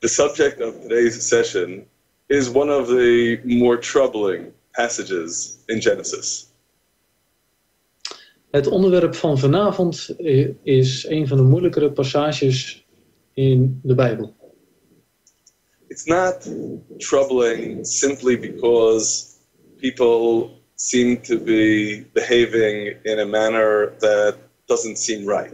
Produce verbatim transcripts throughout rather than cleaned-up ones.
the subject of today's session is one of the more troubling passages in Genesis. Het onderwerp van vanavond is een van de moeilijkere passages in de Bijbel. It's not troubling simply because people seem to be behaving in a manner that doesn't seem right.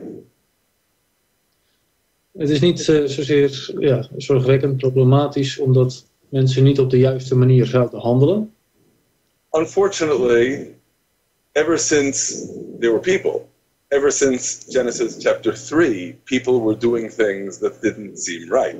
Het is niet uh, zozeer ja, zorgwekkend problematisch omdat mensen niet op de juiste manier zouden handelen. Unfortunately, ever since there were people, ever since Genesis chapter three, people were doing things that didn't seem right.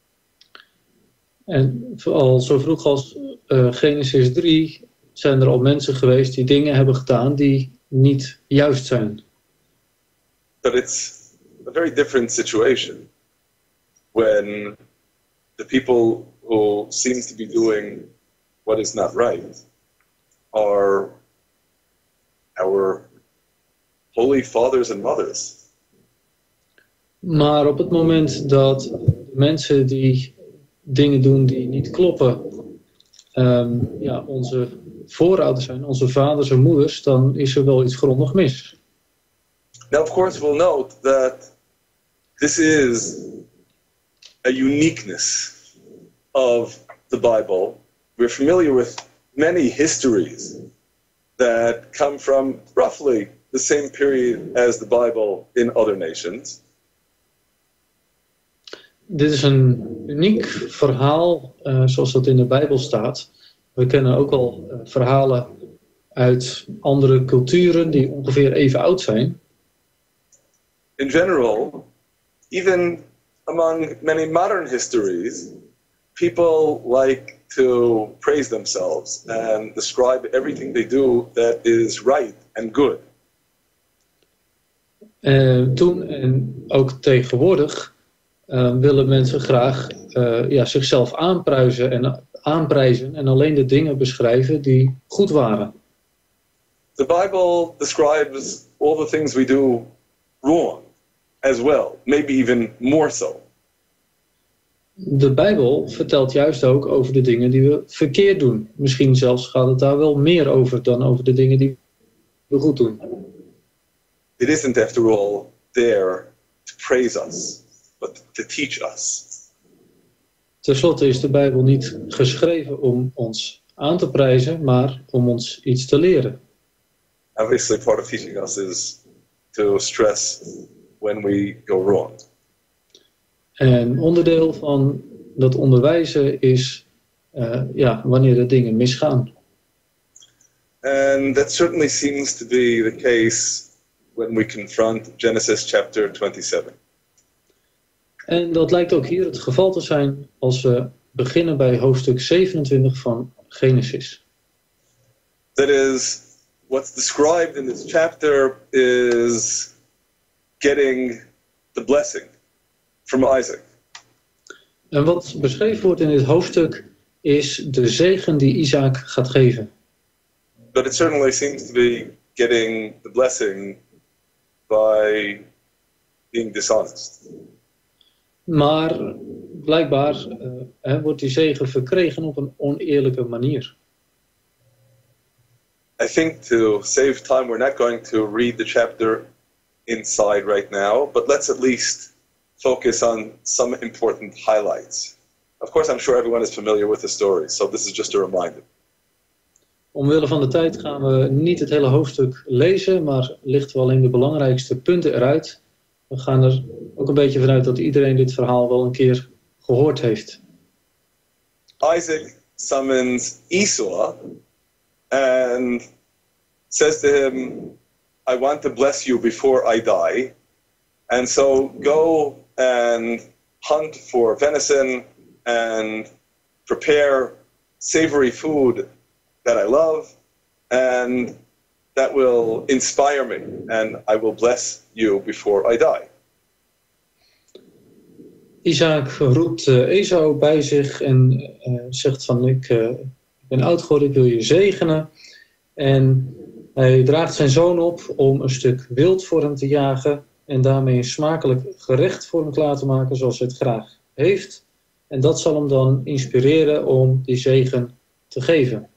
En al zo vroeg als uh, Genesis drie zijn er al mensen geweest die dingen hebben gedaan die niet juist zijn. But it's a very different situation when the people who seem to be doing what is not right are our holy fathers and mothers. Maar op het moment dat de mensen die dingen doen die niet kloppen, um, ja, onze voorouders zijn, onze vaders en moeders, dan is er wel iets grondig mis. Now, of course, we'll note that this is a uniqueness of the Bible. We're familiar with many histories that come from roughly the same period as the Bible in other nations. Dit is een uniek verhaal, uh, zoals dat in de Bijbel staat. We kennen ook al uh, verhalen uit andere culturen die ongeveer even oud zijn. In general, even among many modern histories, people like to praise themselves and describe everything they do that is right and good. Uh, toen en ook tegenwoordig uh, willen mensen graag uh, ja, zichzelf aanprijzen en, aanprijzen en alleen de dingen beschrijven die goed waren. The Bible describes all the things we do wrong as well, maybe even more so. De Bijbel vertelt juist ook over de dingen die we verkeerd doen. Misschien zelfs gaat het daar wel meer over dan over de dingen die we goed doen. It isn't, after all, there to praise us, but to teach us. Ten slotte is de Bijbel niet geschreven om ons aan te prijzen, maar om ons iets te leren. Obviously, part of teaching us is to stress when we go wrong. En onderdeel van dat onderwijzen is uh, ja, wanneer de dingen misgaan. And that certainly seems to be the case when we confront Genesis chapter twenty-seven. En dat lijkt ook hier het geval te zijn als we beginnen bij hoofdstuk zevenentwintig van Genesis. That is, what's described in this chapter is getting the blessing from Isaac. En wat beschreven wordt in dit hoofdstuk is de zegen die Isaac gaat geven. But it certainly seems to be getting the blessing by being dishonest. Maar blijkbaar uh, hè, wordt die zegen verkregen op een oneerlijke manier. I think to save time, we're not going to read the chapter inside right now, but let's at least focus on some important highlights. Of course, I'm sure everyone is familiar with the story, so this is just a reminder. Omwille van de tijd gaan we niet het hele hoofdstuk lezen, maar lichten we alleen de belangrijkste punten eruit. We gaan er ook een beetje vanuit dat iedereen dit verhaal wel een keer gehoord heeft. Isaac summons Esau and says to him, I want to bless you before I die. And so go and hunt for venison and prepare savory food that I love, and that will inspire me, and I will bless you before I die. Isaac roept uh, Esau bij zich en uh, zegt van ik, uh, ik ben oud geworden, ik wil je zegenen. En hij draagt zijn zoon op om een stuk wild voor hem te jagen en daarmee een smakelijk gerecht voor hem klaar te maken zoals hij het graag heeft. En dat zal hem dan inspireren om die zegen te geven.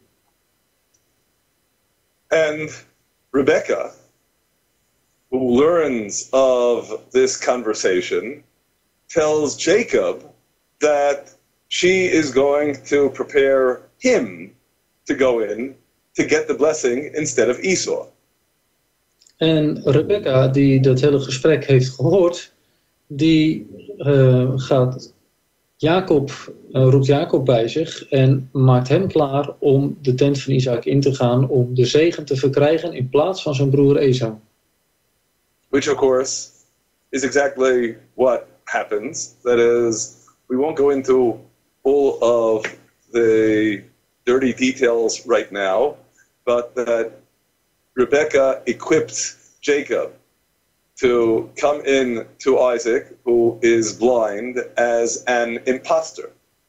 And Rebecca, who learns of this conversation, tells Jacob that she is going to prepare him to go in to get the blessing instead of Esau. En Rebecca, die dat hele gesprek heeft gehoord, die uh, gaat Jacob, uh, roept Jacob bij zich en maakt hem klaar om de tent van Isaac in te gaan om de zegen te verkrijgen in plaats van zijn broer Esau. Which of course is exactly what happens. That is, we won't go into all of the dirty details right now, but that Rebecca equipped Jacob to come in to Isaac, who is blind, as an imposter.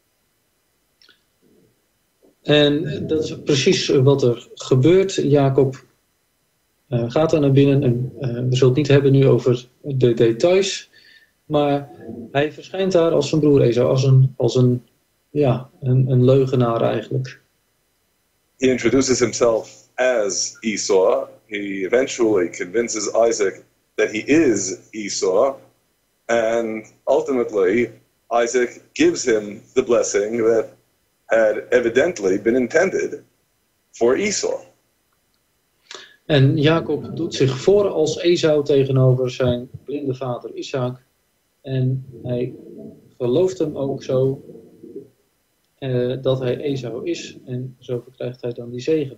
En dat is precies wat er gebeurt. Jacob uh, gaat er naar binnen en uh, we zullen het niet hebben nu over de details, maar hij verschijnt daar als zijn broer Esau, als een, als een, ja, een, een leugenaar eigenlijk. He introduces himself as Esau. He eventually convinces Isaac that he is Esau, and ultimately Isaac gives him the blessing that had evidently been intended for Esau. En Jacob doet zich voor als Esau tegenover zijn blinde vader Isaac. En hij gelooft hem ook zo uh, dat hij Esau is. En zo verkrijgt hij dan die zegen.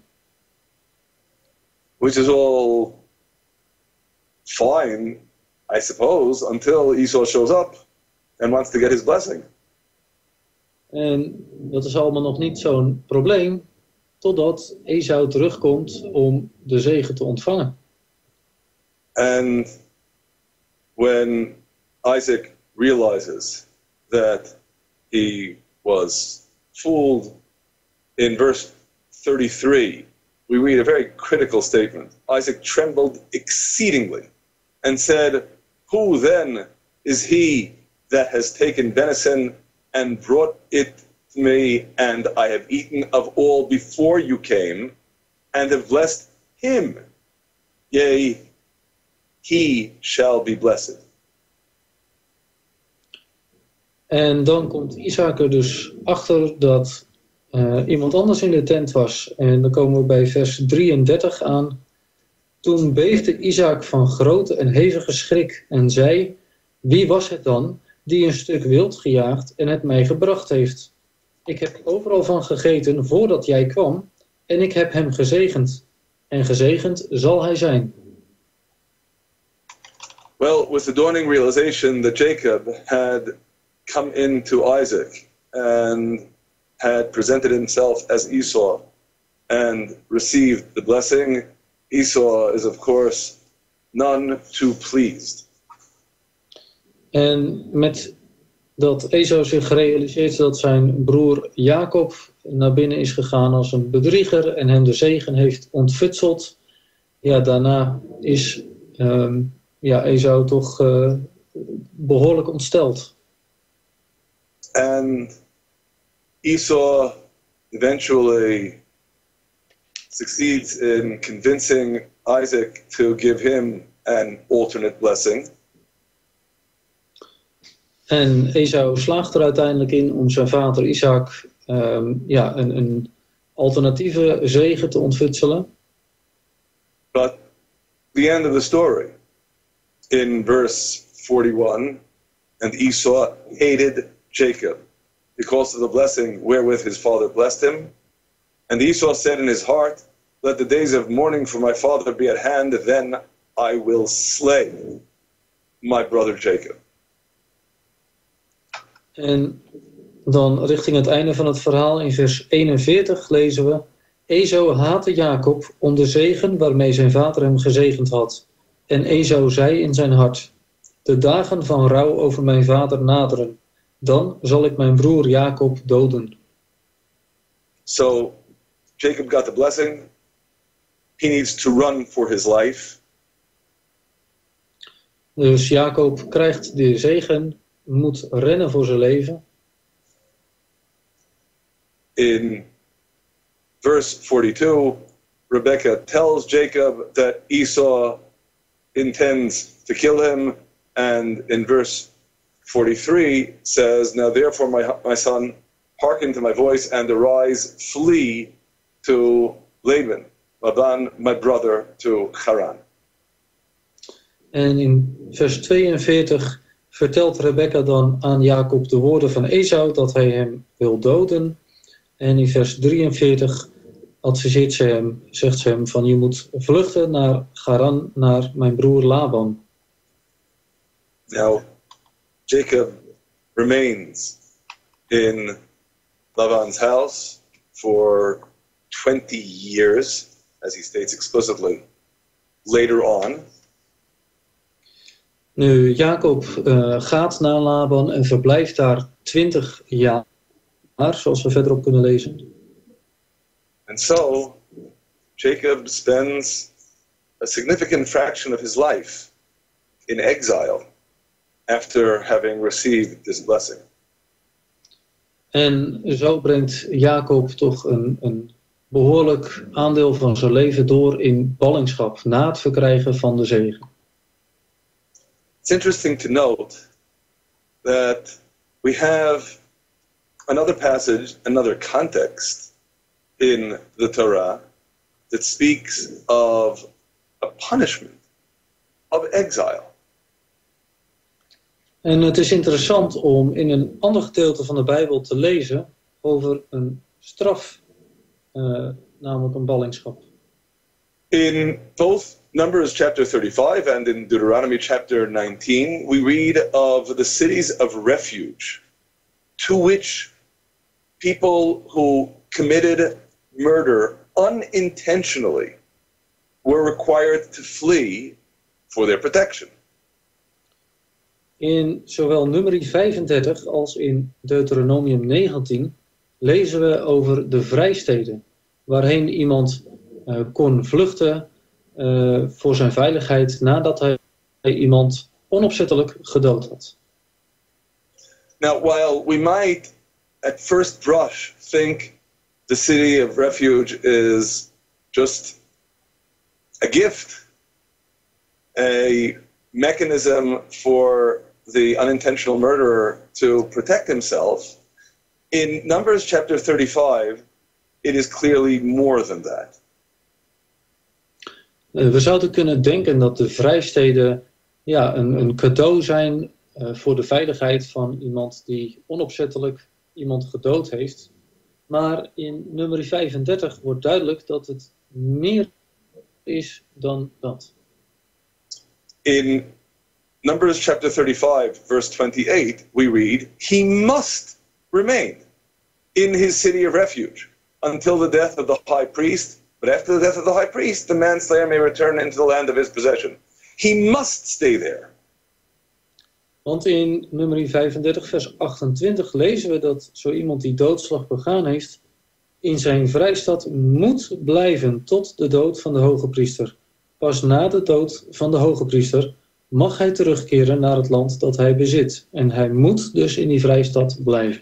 Which is all fine, I suppose, until Esau shows up and wants to get his blessing. En dat is allemaal nog niet zo'n probleem, totdat Esau terugkomt om de zegen te ontvangen. And when Isaac realizes that he was fooled, in verse thirty-three, we read a very critical statement. Isaac trembled exceedingly and said, "Who then is he that has taken venison and brought it to me, and I have eaten of all before you came, and have blessed him? Yea, he shall be blessed." En dan komt Isaac er dus achter dat uh, iemand anders in de tent was. En dan komen we bij vers drieëndertig aan. Toen beefde Isaac van grote en hevige schrik en zei: "Wie was het dan die een stuk wild gejaagd en het mij gebracht heeft? Ik heb overal van gegeten voordat jij kwam en ik heb hem gezegend. En gezegend zal hij zijn." Well, with the dawning realization that Jacob had come in to Isaac and had presented himself as Esau and received the blessing, Esau is of course none too pleased. En met dat Esau zich realiseert dat zijn broer Jacob naar binnen is gegaan als een bedrieger en hem de zegen heeft ontfutseld, ja, daarna is um, ja, Esau toch uh, behoorlijk ontsteld. And Esau eventually succeeds in convincing Isaac to give him an alternate blessing. En Esau slaagt er uiteindelijk in om zijn vader Isaac um, ja, een, een alternatieve zegen te ontfutselen. But the end of the story, in verse forty-one, and Esau hated Jacob because of the blessing wherewith his father blessed him. And Esau said in his heart, "Let the days of mourning for my father be at hand, then I will slay my brother Jacob." En dan richting het einde van het verhaal in vers eenenveertig lezen we: Esau haatte Jacob om de zegen waarmee zijn vader hem gezegend had. En Esau zei in zijn hart: "De dagen van rouw over mijn vader naderen. Dan zal ik mijn broer Jacob doden." So Jacob got the blessing. He needs to run for his life. Dus Jacob krijgt de zegen, moet rennen voor zijn leven. in verse forty-two, Rebekah tells Jacob that Esau intends to kill him, and in verse forty-three says, now therefore, my, my son, hearken to my voice and arise, flee to Laban, Laban, my brother, to Haran. En in vers tweeënveertig vertelt Rebekka dan aan Jacob de woorden van Esau dat hij hem wil doden. En in vers drieënveertig adviseert ze hem, zegt ze hem van je moet vluchten naar Haran, naar mijn broer Laban. Now, Jacob remains in Laban's house for twenty years, as he states explicitly later on. Nu, Jacob uh, gaat naar Laban en verblijft daar twintig jaar, zoals we verderop kunnen lezen. And so, Jacob spends a significant fraction of his life in exile after having received this blessing. En zo brengt Jacob toch een, een behoorlijk aandeel van zijn leven door in ballingschap na het verkrijgen van de zegen. It's interesting to note that we have another passage, another context in the Torah that speaks of a punishment of exile. En het is interessant om in een ander gedeelte van de Bijbel te lezen over een straf, uh, namelijk een ballingschap. In both Numbers chapter thirty-five and in Deuteronomy chapter nineteen, we read of the cities of refuge to which people who committed murder unintentionally were required to flee for their protection. In zowel Numeri vijfendertig als in Deuteronomium negentien lezen we over de vrijsteden, waarheen iemand uh, kon vluchten uh, voor zijn veiligheid nadat hij iemand onopzettelijk gedood had. Now, while we might at first brush think the city of refuge is just a gift, a mechanism for the unintentional murderer to protect himself, in Numbers chapter thirty-five, it is clearly more than that. We zouden kunnen denken dat de vrijsteden ja, een, een cadeau zijn uh, voor de veiligheid van iemand die onopzettelijk iemand gedood heeft. Maar in Numeri vijfendertig wordt duidelijk dat het meer is dan dat. In Numbers chapter thirty-five, verse twenty-eight, we read, he must remain in his city of refuge until the death of the high priest. But after the death of the high priest, the manslayer may return into the land of his possession. He must stay there. Want in Numeri vijfendertig, vers achtentwintig lezen we dat zo iemand die doodslag begaan heeft, in zijn vrijstad moet blijven tot de dood van de hoge priester. Pas na de dood van de hoge priester mag hij terugkeren naar het land dat hij bezit. En hij moet dus in die vrijstad blijven.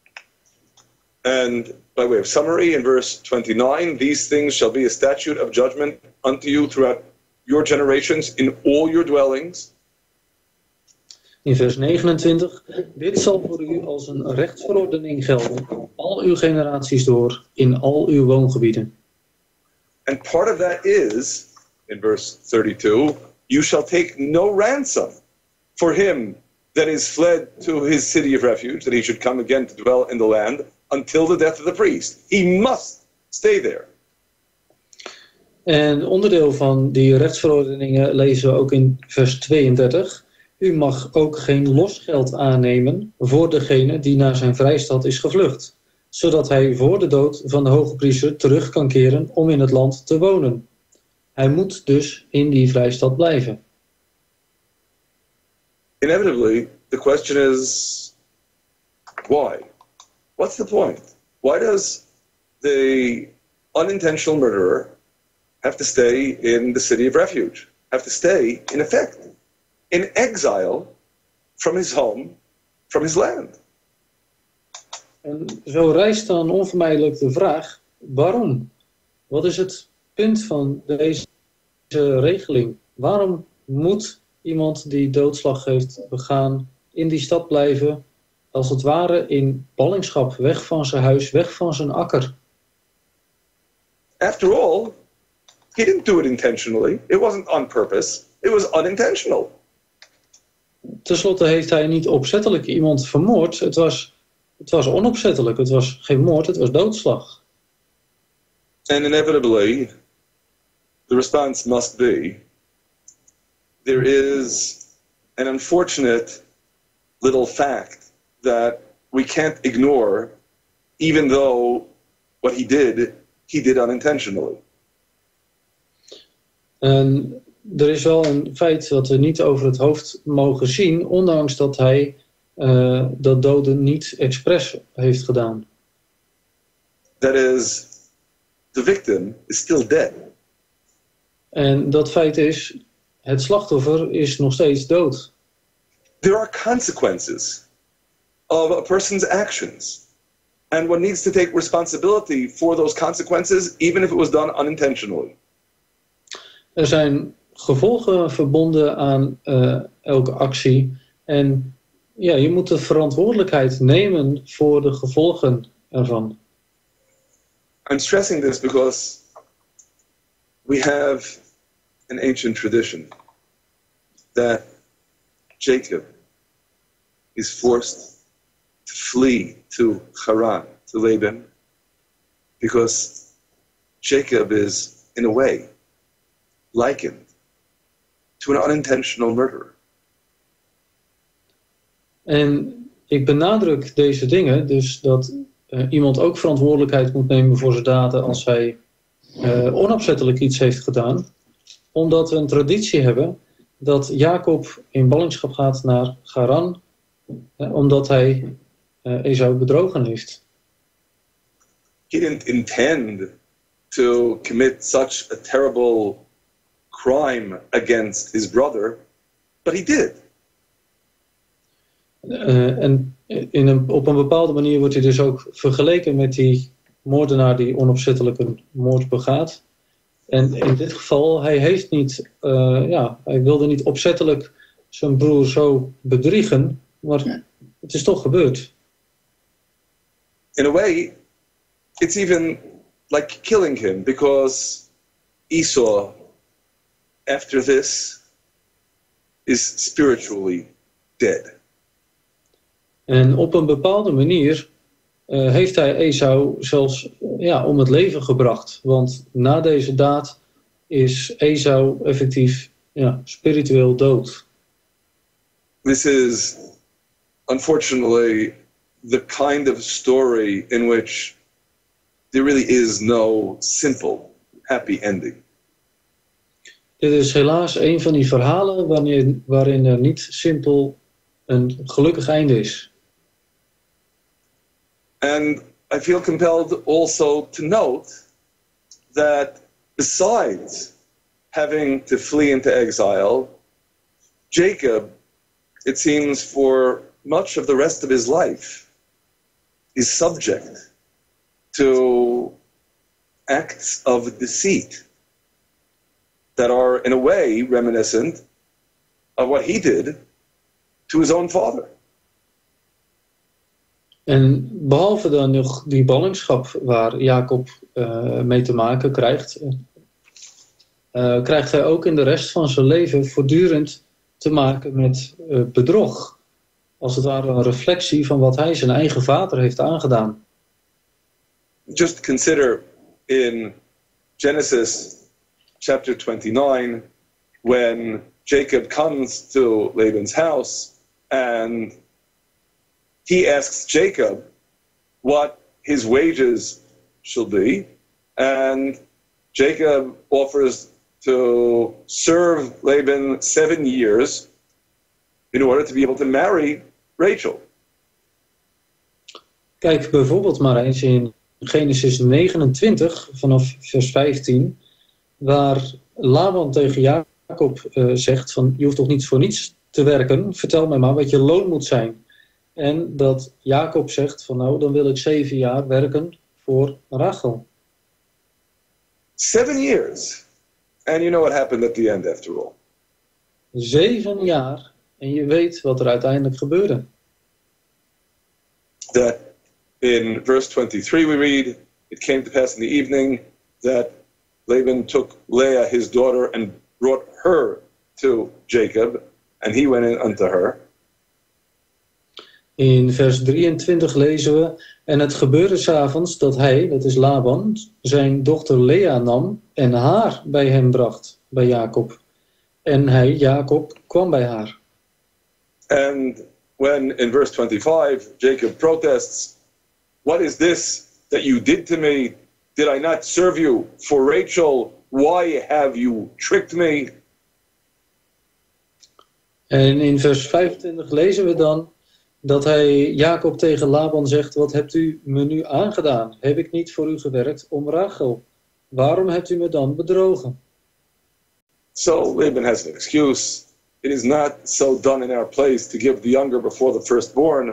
And by way of summary, in verse twenty-nine, these things shall be a statute of judgment unto you throughout your generations in all your dwellings. In vers negenentwintig, dit zal voor u als een rechtsverordening gelden, al uw generaties door, in al uw woongebieden. And part of that is, in verse thirty-two, you shall take no ransom for him that is fled to his city of refuge, that he should come again to dwell in the land, until the death of the priest. He must stay there. En onderdeel van die rechtsverordeningen lezen we ook in vers tweeëndertig. U mag ook geen losgeld aannemen voor degene die naar zijn vrijstad is gevlucht, zodat hij voor de dood van de hoge priester terug kan keren om in het land te wonen. Hij moet dus in die vrijstad blijven. Inevitably, the question is, why? What's the point? Why does the unintentional murderer have to stay in the city of refuge? Have to stay, in effect, in exile from his home, from his land? En zo rijst dan onvermijdelijk de vraag, waarom? Wat is het punt van deze regeling? Waarom moet iemand die doodslag heeft begaan in die stad blijven, als het ware in ballingschap, weg van zijn huis, weg van zijn akker? After all, he didn't do it intentionally. It wasn't on purpose. It was unintentional. Ten slotte heeft hij niet opzettelijk iemand vermoord. Het was, het was onopzettelijk. Het was geen moord, het was doodslag. And inevitably, the response must be, there is an unfortunate little fact that we can't ignore, even though what he did, he did unintentionally. En er is wel een feit dat we niet over het hoofd mogen zien, ondanks dat hij uh, dat doden niet expres heeft gedaan. That is, the victim is still dead. En dat feit is, het slachtoffer is nog steeds dood. There are consequences of a person's actions. And one needs to take responsibility for those consequences, even if it was done unintentionally. Er zijn gevolgen verbonden aan uh, elke actie. En ja, je moet de verantwoordelijkheid nemen voor de gevolgen ervan. I'm stressing this because we have an ancient tradition that Jacob is forced to flee to Haran, to Laban, because Jacob is, in a way, likened to an unintentional murderer. En ik benadruk deze dingen, dus dat uh, iemand ook verantwoordelijkheid moet nemen voor zijn daden als hij uh, onopzettelijk iets heeft gedaan, omdat we een traditie hebben dat Jacob in ballingschap gaat naar Haran, uh, omdat hij uh, Esau bedrogen heeft. He didn't intend to commit such a terrible crime against his brother, but he did. Uh, en in een, op een bepaalde manier wordt hij dus ook vergeleken met die moordenaar die onopzettelijk een moord begaat. En in dit geval, hij heeft niet, uh, ja, hij wilde niet opzettelijk zijn broer zo bedriegen, maar het is toch gebeurd. In a way, it's even like killing him, because Esau, after this, is spiritually dead. En op een bepaalde manier uh, heeft hij Esau zelfs ja, om het leven gebracht. Want na deze daad is Esau effectief ja, spiritueel dood. This is, unfortunately, the kind of story in which there really is no simple, happy ending. Dit is helaas een van die verhalen waarin, waarin er niet simpel een gelukkig einde is. And I feel compelled also to note that besides having to flee into exile, Jacob, it seems for much of the rest of his life, is subject to acts of deceit that are in a way reminiscent of what he did to his own father. En behalve dan nog die ballingschap waar Jacob uh, mee te maken krijgt, uh, krijgt hij ook in de rest van zijn leven voortdurend te maken met uh, bedrog. Als het ware een reflectie van wat hij zijn eigen vader heeft aangedaan. Just consider in Genesis chapter twenty-nine, when Jacob comes to Laban's house and he asks Jacob what his wages shall be, and Jacob offers to serve Laban seven years in order to be able to marry Rachel. Kijk bijvoorbeeld maar eens in Genesis negenentwintig vanaf vers vijftien, waar Laban tegen Jacob uh, zegt van, je hoeft toch niet voor niets te werken, vertel mij maar wat je loon moet zijn. En dat Jacob zegt van nou, dan wil ik zeven jaar werken voor Rachel. Seven years. And you know what happened at the end after all. Zeven jaar. En je weet wat er uiteindelijk gebeurde. That in verse twenty-three we read, it came to pass in the evening that Laban took Leah his daughter and brought her to Jacob, and he went in unto her. In vers drieëntwintig lezen we, en het gebeurde 's avonds dat hij, dat is Laban, zijn dochter Lea nam en haar bij hem bracht, bij Jacob. En hij, Jacob, kwam bij haar. And when in verse twenty-five Jacob protests, what is this that you did to me? Did I not serve you for Rachel? Why have you tricked me? En in vers vijfentwintig lezen we dan dat hij Jacob tegen Laban zegt, wat hebt u me nu aangedaan? Heb ik niet voor u gewerkt om Rachel? Waarom hebt u me dan bedrogen? So Laban has an excuse. It is not so done in our place to give the younger before the firstborn.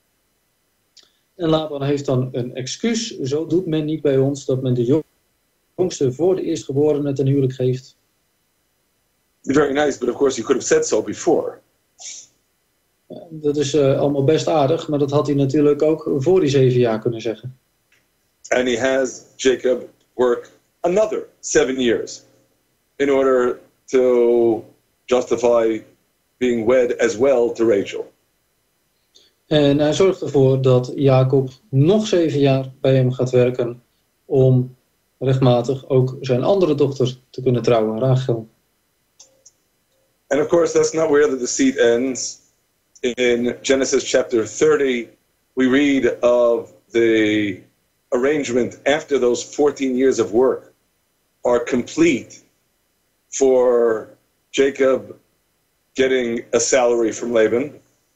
En Laban heeft dan een excuus. Zo doet men niet bij ons dat men de jongste voor de eerstgeborene ten huwelijk geeft. Very nice, but of course you could have said so before. Dat is uh, allemaal best aardig, maar dat had hij natuurlijk ook voor die zeven jaar kunnen zeggen. And he has Jacob work another seven years in order to justify being wed as well to Rachel. En hij zorgt ervoor dat Jacob nog zeven jaar bij hem gaat werken om rechtmatig ook zijn andere dochter te kunnen trouwen, Rachel. And of course that's not where the deceit ends. In Genesis chapter thirty, we read of the arrangement after those fourteen years of work are complete for Jacob getting a salary from Laban.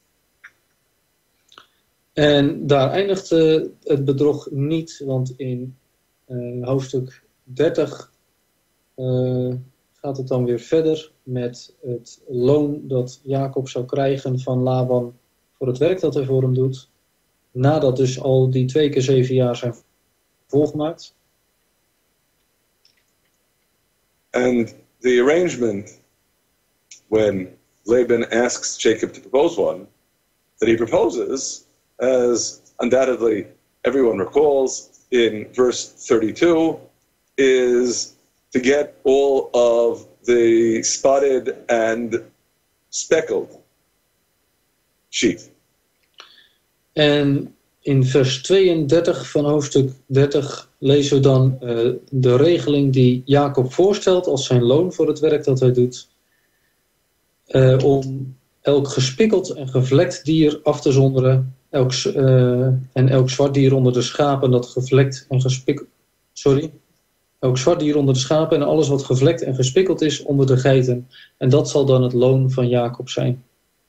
En daar eindigt uh, het bedrog niet, want in uh, hoofdstuk dertig uh, gaat het dan weer verder met het loon dat Jacob zou krijgen van Laban voor het werk dat hij voor hem doet. Nadat dus al die twee keer zeven jaar zijn volgemaakt. And the arrangement, when Laban asks Jacob to propose one, that he proposes, as undoubtedly everyone recalls in verse thirty-two, is to get all of the spotted and speckled sheep. En in vers tweeëndertig van hoofdstuk dertig lezen we dan uh, de regeling die Jacob voorstelt als zijn loon voor het werk dat hij doet. Uh, om elk gespikkeld en gevlekt dier af te zonderen. Elk, uh, en elk zwart dier onder de schapen dat gevlekt en gespikkeld... Sorry. Elk zwart dier onder de schapen en alles wat gevlekt en gespikkeld is onder de geiten. En dat zal dan het loon van Jacob zijn.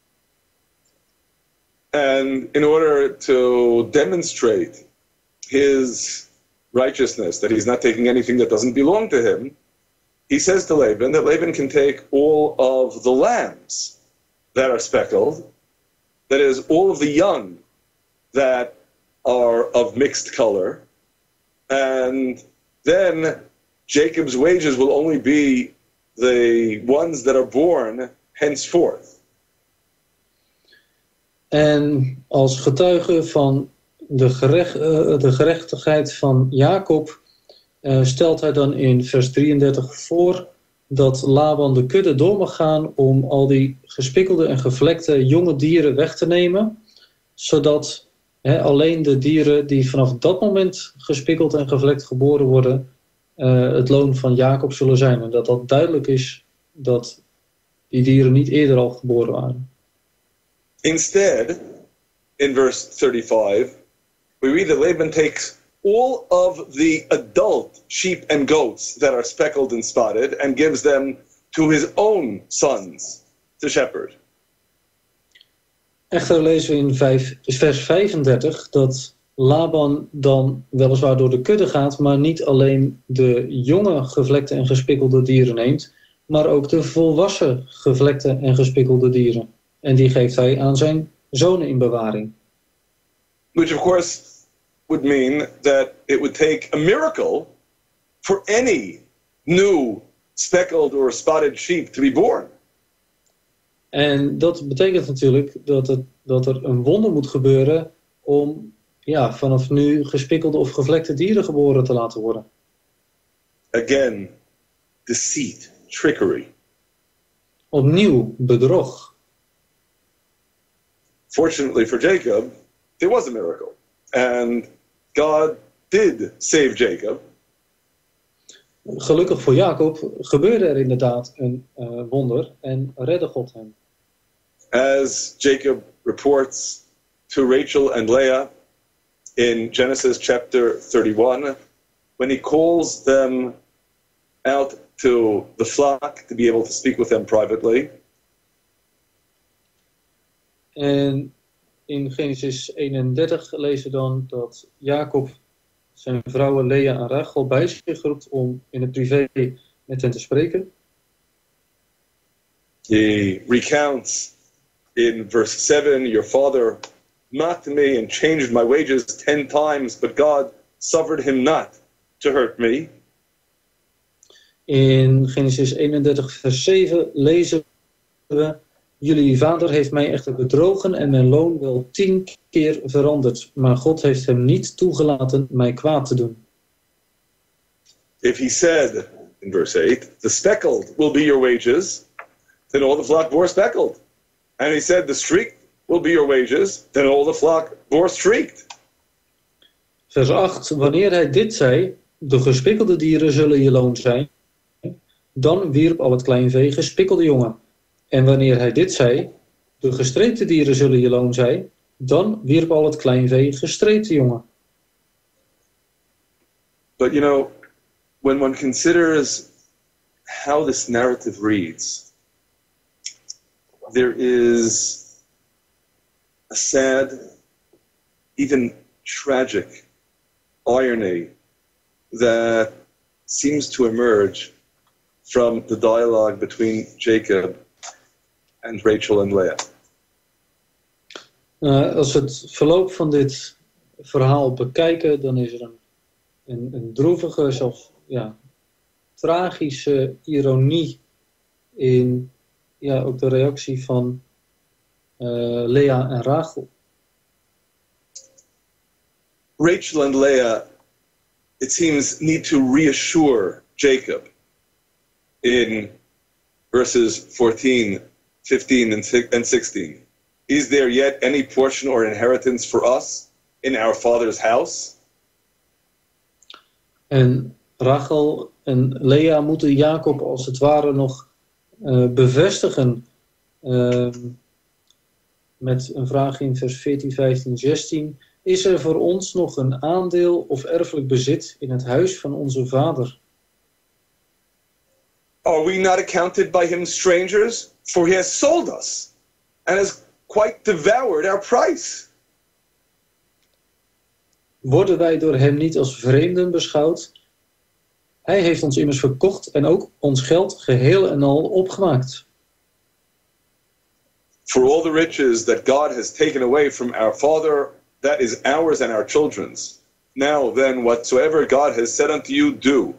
And in order to demonstrate his righteousness, that he's not taking anything that doesn't belong to him, he says to Laban that Laban can take all of the lambs that are speckled, that is, all of the young that are of mixed color, and then Jacob's wages will only be the ones that are born henceforth. En als getuige van de, gerecht, uh, de gerechtigheid van Jacob uh, stelt hij dan in vers drieëndertig voor dat Laban de kudde door mag gaan om al die gespikkelde en gevlekte jonge dieren weg te nemen, zodat he, alleen de dieren die vanaf dat moment gespikkeld en gevlekt geboren worden, uh, het loon van Jacob zullen zijn. En dat dat duidelijk is dat die dieren niet eerder al geboren waren. Instead, in verse thirty-five, we read that Laban takes all of the adult sheep and goats that are speckled and spotted and gives them to his own sons to shepherd. Echter lezen we in vijf, vers vijfendertig dat Laban dan weliswaar door de kudde gaat, maar niet alleen de jonge gevlekte en gespikkelde dieren neemt, maar ook de volwassen gevlekte en gespikkelde dieren. En die geeft hij aan zijn zonen in bewaring. which of course would mean that it would take a miracle for any new speckled or spotted sheep to be born. En dat betekent natuurlijk dat, het, dat er een wonder moet gebeuren om ja, vanaf nu gespikkelde of gevlekte dieren geboren te laten worden. Again, deceit, trickery. Opnieuw bedrog. Fortunately for Jacob, there was a miracle. And God did save Jacob. Gelukkig voor Jacob gebeurde er inderdaad een uh, wonder en redde God hem. As Jacob reports to Rachel and Leah in Genesis chapter thirty-one, when he calls them out to the flock to be able to speak with them privately. En in Genesis eenendertig lezen we dan dat Jacob zijn vrouwen Lea en Rachel bij zich roept om in het privé met hen te spreken. He recounts in verse seven, your father mocked me and changed my wages ten times, but God suffered him not to hurt me. In Genesis eenendertig vers zeven lezen we: jullie vader heeft mij echter bedrogen en mijn loon wel tien keer veranderd, maar God heeft hem niet toegelaten mij kwaad te doen. If he said, in verse eight, the speckled will be your wages, then all the flock bore speckled. And he said, the streaked will be your wages, then all the flock bore streaked. Vers acht, wanneer hij dit zei, de gespikkelde dieren zullen je loon zijn, dan wierp al het kleinvee gespikkelde jongen. En wanneer hij dit zei, de gestreepte dieren zullen je loon zijn, dan wierp al het kleinvee gestreepte jongen. But you know, when one considers how this narrative reads, there is a sad, even tragic irony that seems to emerge from the dialogue between Jacob and Rachel and Leah. Uh, als we het verloop van dit verhaal bekijken, dan is er een, een, een droevige, zelfs ja, tragische ironie in ja, ook de reactie van uh, Lea en Rachel. Rachel and Leah, it seems, need to reassure Jacob in verses fourteen, fifteen, and sixteen. Is there yet any portion or inheritance for us in our father's house? En Rachel en Lea moeten Jacob als het ware nog uh, bevestigen uh, met een vraag in vers veertien, vijftien, zestien. Is er voor ons nog een aandeel of erfelijk bezit in het huis van onze vader? Are we not accounted by him strangers? For he has sold us and has quite devoured our price. Worden wij door hem niet als vreemden beschouwd? Hij heeft ons immers verkocht en ook ons geld geheel en al opgemaakt. For all the riches that God has taken away from our father, that is ours and our children's. Now then, whatsoever God has said unto you, do.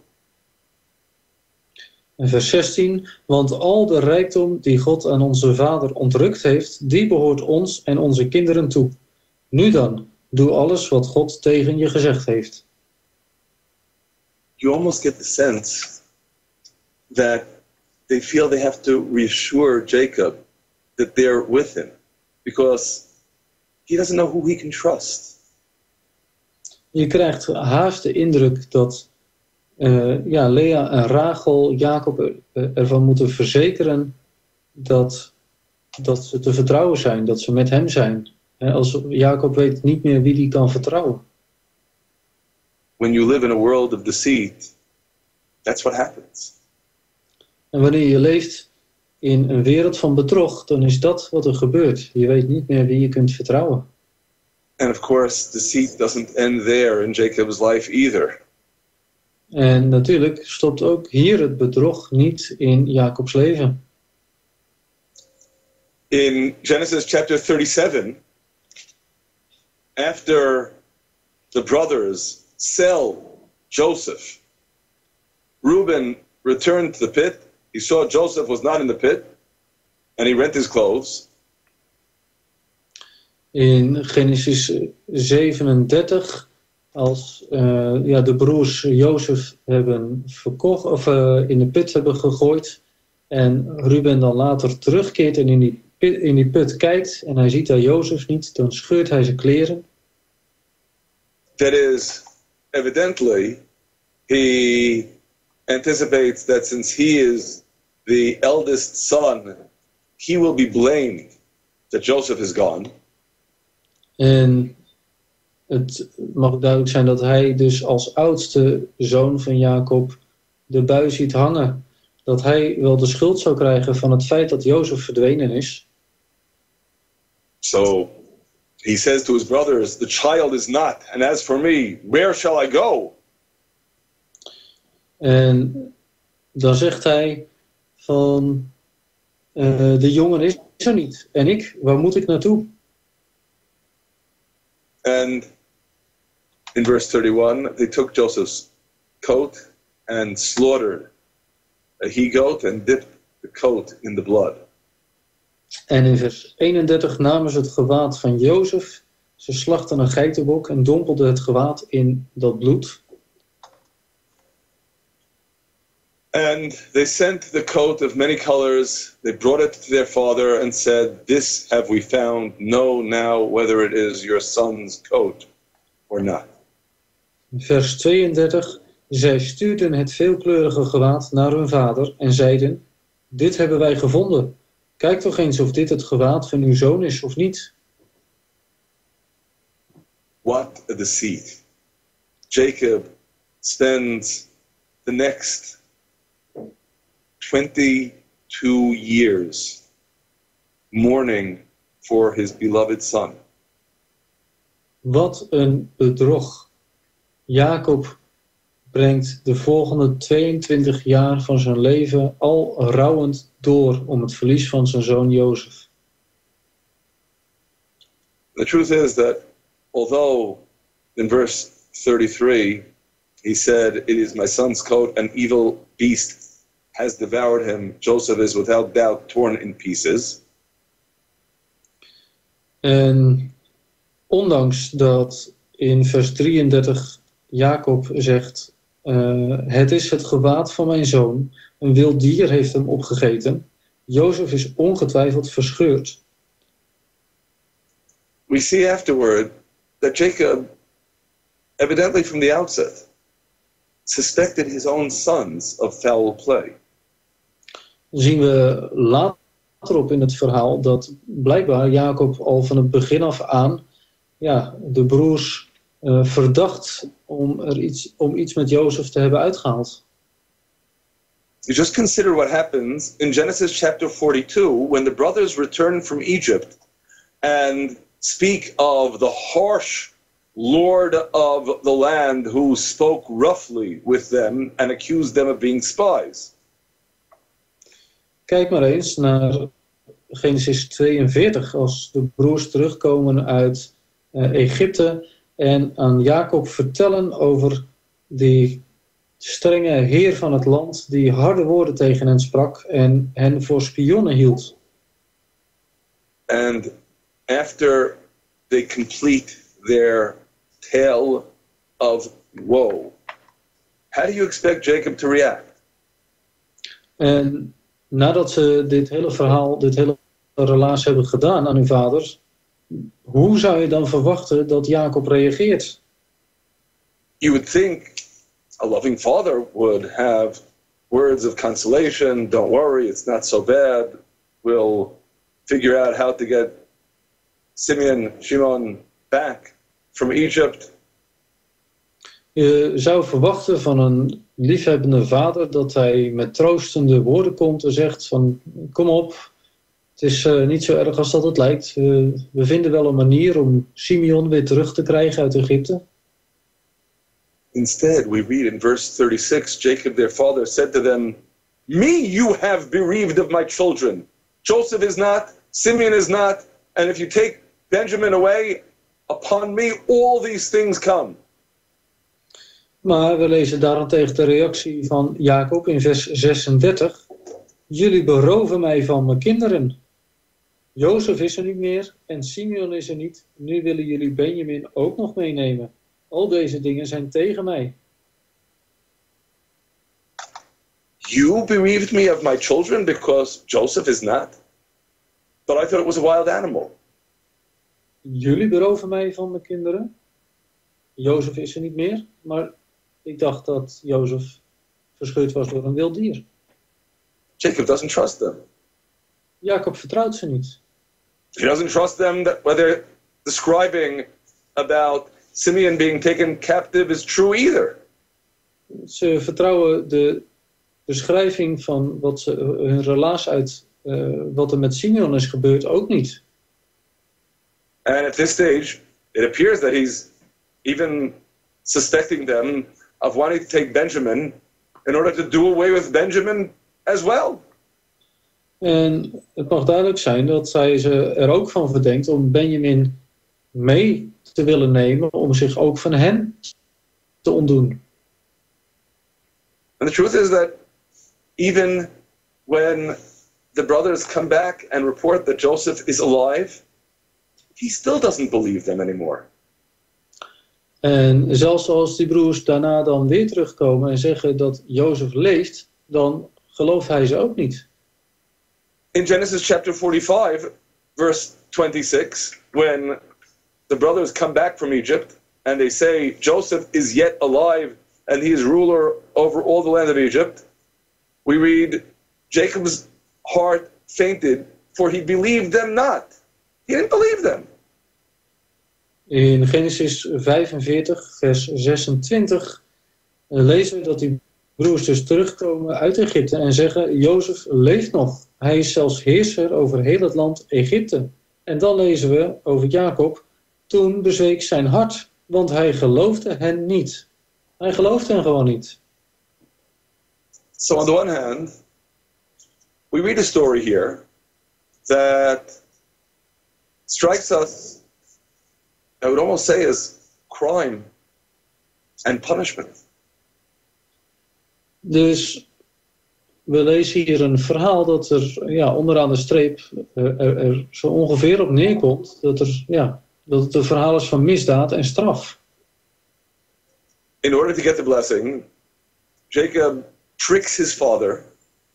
En vers zestien, want al de rijkdom die God aan onze vader ontrukt heeft, die behoort ons en onze kinderen toe. Nu dan, doe alles wat God tegen je gezegd heeft. You almost get the sense that they feel they have to reassure Jacob that they're with him, because he doesn't know who he can trust. Je krijgt haast de indruk dat uh, ja, Lea en Rachel Jacob er, ervan moeten verzekeren dat, dat ze te vertrouwen zijn, dat ze met hem zijn. Uh, als Jacob weet niet meer wie die kan vertrouwen. When you live in a world of deceit, that's what happens. En wanneer je leeft in een wereld van bedrog, dan is dat wat er gebeurt. Je weet niet meer wie je kunt vertrouwen. And of course, deceit doesn't end there in Jacob's life either. En natuurlijk stopt ook hier het bedrog niet in Jacobs leven. In Genesis chapter thirty-seven, after the brothers sell Joseph, Reuben returned to the pit. He saw Joseph was not in the pit, and he rent his clothes. In Genesis zevenendertig, als uh, ja, de broers Jozef hebben verkocht, of uh, in de put hebben gegooid, en Reuben dan later terugkeert en in die, put, in die put kijkt en hij ziet daar Jozef niet, dan scheurt hij zijn kleren. That is, evidently, he anticipates that since he is the eldest son, he will be blamed that Joseph is gone. En het mag duidelijk zijn dat hij dus als oudste zoon van Jacob de bui ziet hangen. Dat hij wel de schuld zou krijgen van het feit dat Jozef verdwenen is. So he says to his brothers, the child is not, and as for me, where shall I go? En dan zegt hij van, uh, de jongen is er niet. En ik, waar moet ik naartoe? And in verse thirty-one, they took Joseph's coat and slaughtered a he-goat and dipped the coat in the blood. En in vers eenendertig namen ze het gewaad van Jozef. Ze slachten een geitenbok en dompelden het gewaad in dat bloed. And they sent the coat of many colors. They brought it to their father and said, "This have we found. Know now whether it is your son's coat or not." Vers tweeëndertig. Zij stuurden het veelkleurige gewaad naar hun vader en zeiden, dit hebben wij gevonden. Kijk toch eens of dit het gewaad van uw zoon is of niet. What a deceit. Jacob spends the next twenty-two years mourning for his beloved son. Wat een bedrog. Jacob brengt de volgende tweeëntwintig jaar van zijn leven al rouwend door om het verlies van zijn zoon Jozef. The truth is that although in verse thirty-three he said, "It is my son's coat, an evil beast has devoured him. Joseph is without doubt torn in pieces." En ondanks dat in vers drieëndertig Jacob zegt, uh, het is het gewaad van mijn zoon, een wild dier heeft hem opgegeten. Jozef is ongetwijfeld verscheurd. We see afterward that Jacob, evidently from the outset, suspected his own sons of foul play. Dan zien we later op in het verhaal dat blijkbaar Jacob al van het begin af aan ja, de broers uh, verdacht om, er iets, om iets met Jozef te hebben uitgehaald. You just consider what happens in Genesis chapter forty-two when the brothers return from Egypt and speak of the harsh lord of the land who spoke roughly with them and accused them of being spies. Kijk maar eens naar Genesis tweeënveertig, als de broers terugkomen uit uh, Egypte en aan Jacob vertellen over die strenge heer van het land die harde woorden tegen hen sprak en hen voor spionnen hield. And after they complete their tale of woe, how do you expect Jacob to react? En nadat ze dit hele verhaal, dit hele relaas hebben gedaan aan hun vaders, hoe zou je dan verwachten dat Jacob reageert? You would think a loving father would have words of consolation. Don't worry, it's not so bad. We'll figure out how to get Simeon, Shimon back from Egypt. Je zou verwachten van een liefhebbende vader dat hij met troostende woorden komt en zegt van kom op, het is uh, niet zo erg als dat het lijkt. Uh, we vinden wel een manier om Simeon weer terug te krijgen uit Egypte. Instead, we read in verse thirty-six, Jacob their father said to them, "Me you have bereaved of my children. Joseph is not, Simeon is not, and if you take Benjamin away, upon me all these things come. Maar we lezen daarentegen de reactie van Jacob in vers zesendertig. Jullie beroven mij van mijn kinderen. Jozef is er niet meer en Simeon is er niet. Nu willen jullie Benjamin ook nog meenemen. Al deze dingen zijn tegen mij. You bereaved me of my children because Joseph is not? But I thought it was a wild animal. Jullie beroven mij van mijn kinderen. Jozef is er niet meer, maar ik dacht dat Jozef verscheurd was door een wild dier. Jacob doesn't trust them. Jacob vertrouwt ze niet. He doesn't trust them that what they're describing about Simeon being taken captive is true either. Ze vertrouwen de beschrijving van wat ze, hun relaas uit uh, wat er met Simeon is gebeurd ook niet. And at this stage, it appears that he's even suspecting them of wanting to take Benjamin in order to do away with Benjamin as well. En het mag duidelijk zijn dat zij ze er ook van verdenkt om Benjamin mee te willen nemen, om zich ook van hen te ontdoen. And the truth is that even when the brothers come back and report that Joseph is alive, he still doesn't believe them anymore. En zelfs als die broers daarna dan weer terugkomen en zeggen dat Jozef leeft, dan gelooft hij ze ook niet. In Genesis chapter forty-five, verse twenty-six, when the brothers come back from Egypt and they say Joseph is yet alive and he is ruler over all the land of Egypt, we read Jacob's heart fainted, for he believed them not. He didn't believe them. In Genesis vijfenveertig, vers zesentwintig, lezen we dat die broers dus terugkomen uit Egypte en zeggen, Jozef leeft nog. Hij is zelfs heerser over heel het land Egypte. En dan lezen we over Jacob, toen bezweek zijn hart, want hij geloofde hen niet. Hij geloofde hen gewoon niet. So on the one hand, we read a story here that strikes us, I would almost say, as crime and punishment. Dus we lezen hier een verhaal dat er ja, onderaan de streep er, er, er zo ongeveer op neerkomt dat, er, ja, dat het een verhaal is van misdaad en straf. In order to get the blessing, Jacob tricks his father.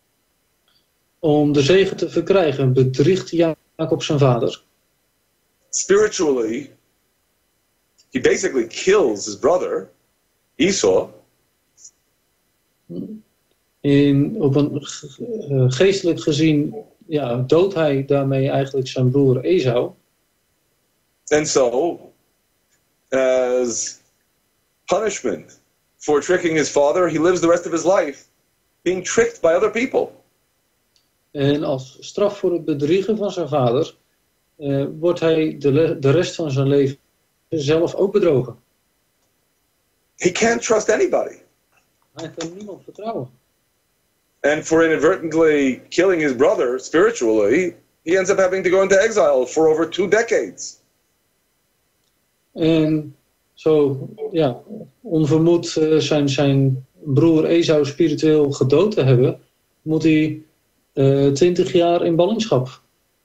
Om de zegen te verkrijgen bedriegt Jacob zijn vader. Spiritually, he basically kills his brother, Esau. In, op een uh, geestelijk gezien ja, doodt hij daarmee eigenlijk zijn broer Esau. And so, as punishment for tricking his father, he lives the rest of his life being tricked by other people. En als straf voor het bedriegen van zijn vader uh, wordt hij de, le- de rest van zijn leven zelf ook bedrogen. He can't trust anybody. Hij kan niemand vertrouwen. And for inadvertently killing his brother spiritually, he ends up having to go into exile for over two decades. En zo, ja, onvermoed uh, zijn, zijn broer Esau spiritueel gedood te hebben, moet hij uh, twintig jaar in ballingschap.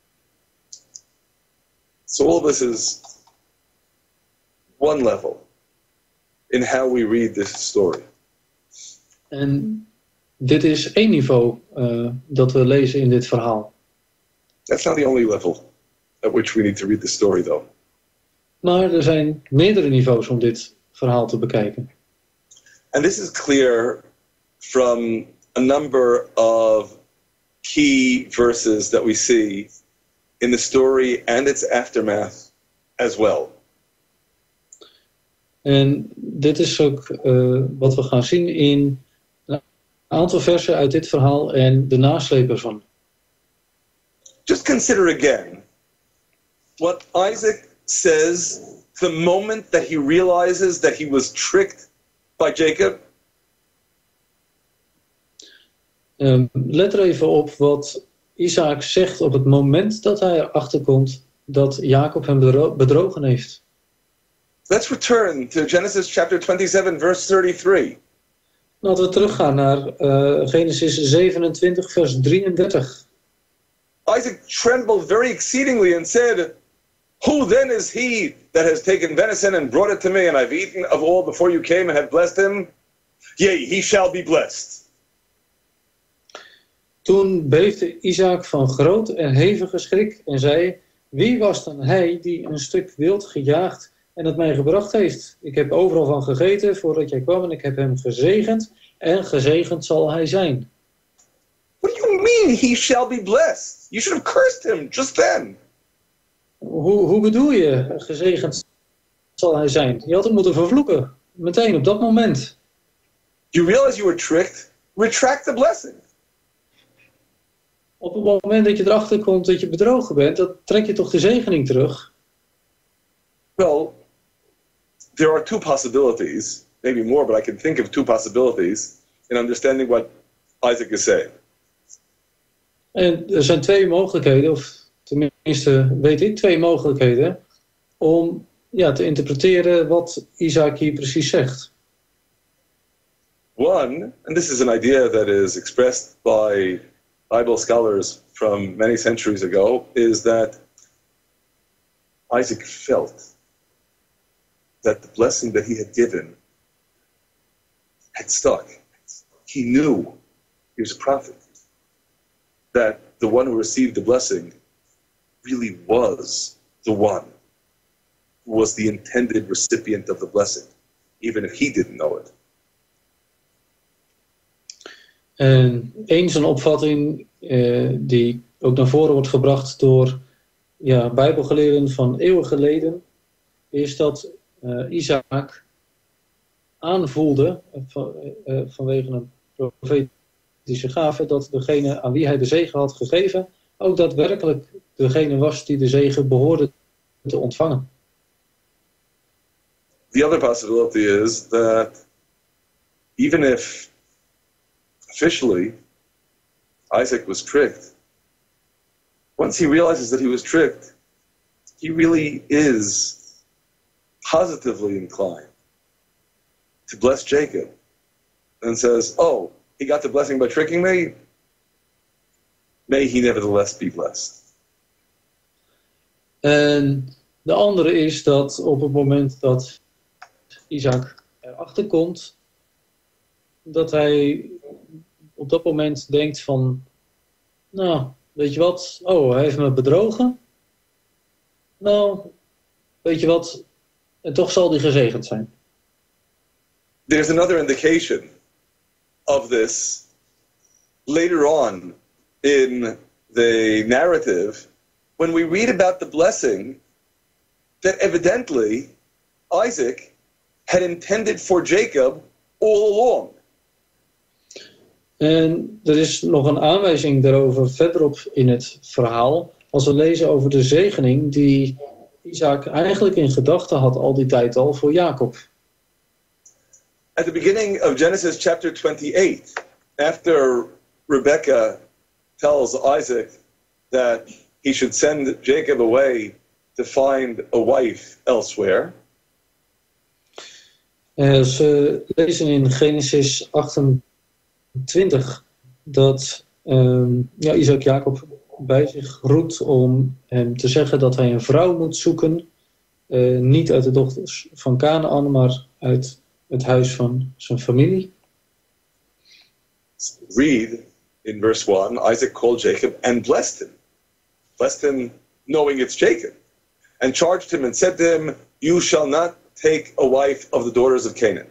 So all this is one level in how we read this story. En dit is één niveau uh, dat we lezen in dit verhaal. That's not the only level at which we need to read the story, though. Maar er zijn meerdere niveaus om dit verhaal te bekijken. And this is clear from a number of key verses that we see in the story and its aftermath as well. En dit is ook uh, wat we gaan zien in een aantal versen uit dit verhaal en de nasleep ervan. Just consider again what Isaac says the moment that he realizes that he was tricked by Jacob. Um, let er even op wat Isaac zegt op het moment dat hij erachter komt dat Jacob hem bedro- bedrogen heeft. Let's return to Genesis chapter twenty-seven, verse thirty-three. Laten we teruggaan naar uh, Genesis zevenentwintig, vers drieëndertig. Isaac trembled very exceedingly and said, "Who then is he that has taken venison and brought it to me, and I've eaten of all before you came and have blessed him? Yea, he shall be blessed." Toen beefde Isaac van groot en hevige schrik en zei, wie was dan hij die een stuk wild gejaagd en het mij gebracht heeft? Ik heb overal van gegeten voordat jij kwam en ik heb hem gezegend en gezegend zal hij zijn. What do you mean he shall be blessed? You should have cursed him just then. Hoe, hoe bedoel je, gezegend zal hij zijn? Je had hem moeten vervloeken, meteen op dat moment. You realize you were tricked? Retract the blessing. Op het moment dat je erachter komt dat je bedrogen bent, dan trek je toch de zegening terug? Well, there are two possibilities, maybe more, but I can think of two possibilities in understanding what Isaac is saying. En er zijn twee mogelijkheden, of tenminste weet ik twee mogelijkheden, om ja, te interpreteren wat Isaac hier precies zegt. One, and this is an idea that is expressed by Bible scholars from many centuries ago, is that Isaac felt that the blessing that he had given had stuck. He knew, he was a prophet, that the one who received the blessing really was the one who was the intended recipient of the blessing, even if he didn't know it. En eens een opvatting uh, die ook naar voren wordt gebracht door ja, bijbelgeleerden van eeuwen geleden, is dat uh, Isaac aanvoelde van, uh, vanwege een profetische gave dat degene aan wie hij de zegen had gegeven ook daadwerkelijk degene was die de zegen behoorde te ontvangen. The other possibility is that even if officially Isaac was tricked, once he realizes that he was tricked, he really is positively inclined to bless Jacob and says, oh, he got the blessing by tricking me, may he nevertheless be blessed. En de andere is dat op het moment dat Isaac erachter komt, dat hij op dat moment denkt van, nou, weet je wat, oh, hij heeft me bedrogen. Nou, weet je wat, en toch zal hij gezegend zijn. There's another indication of this later on in the narrative when we read about the blessing that evidently Isaac had intended for Jacob all along. En er is nog een aanwijzing daarover verderop in het verhaal, als we lezen over de zegening die Isaac eigenlijk in gedachten had al die tijd al voor Jacob. At the beginning of Genesis chapter twenty-eight, after Rebekah tells Isaac that he should send Jacob away to find a wife elsewhere. Uh, ze lezen in Genesis achtentwintig dat um, ja, Isaac Jacob bij zich roept om hem te zeggen dat hij een vrouw moet zoeken, uh, niet uit de dochters van Kanaan, maar uit het huis van zijn familie. Read in verse one, Isaac called Jacob and blessed him. Blessed him knowing it's Jacob. And charged him and said to him, you shall not take a wife of the daughters of Canaan.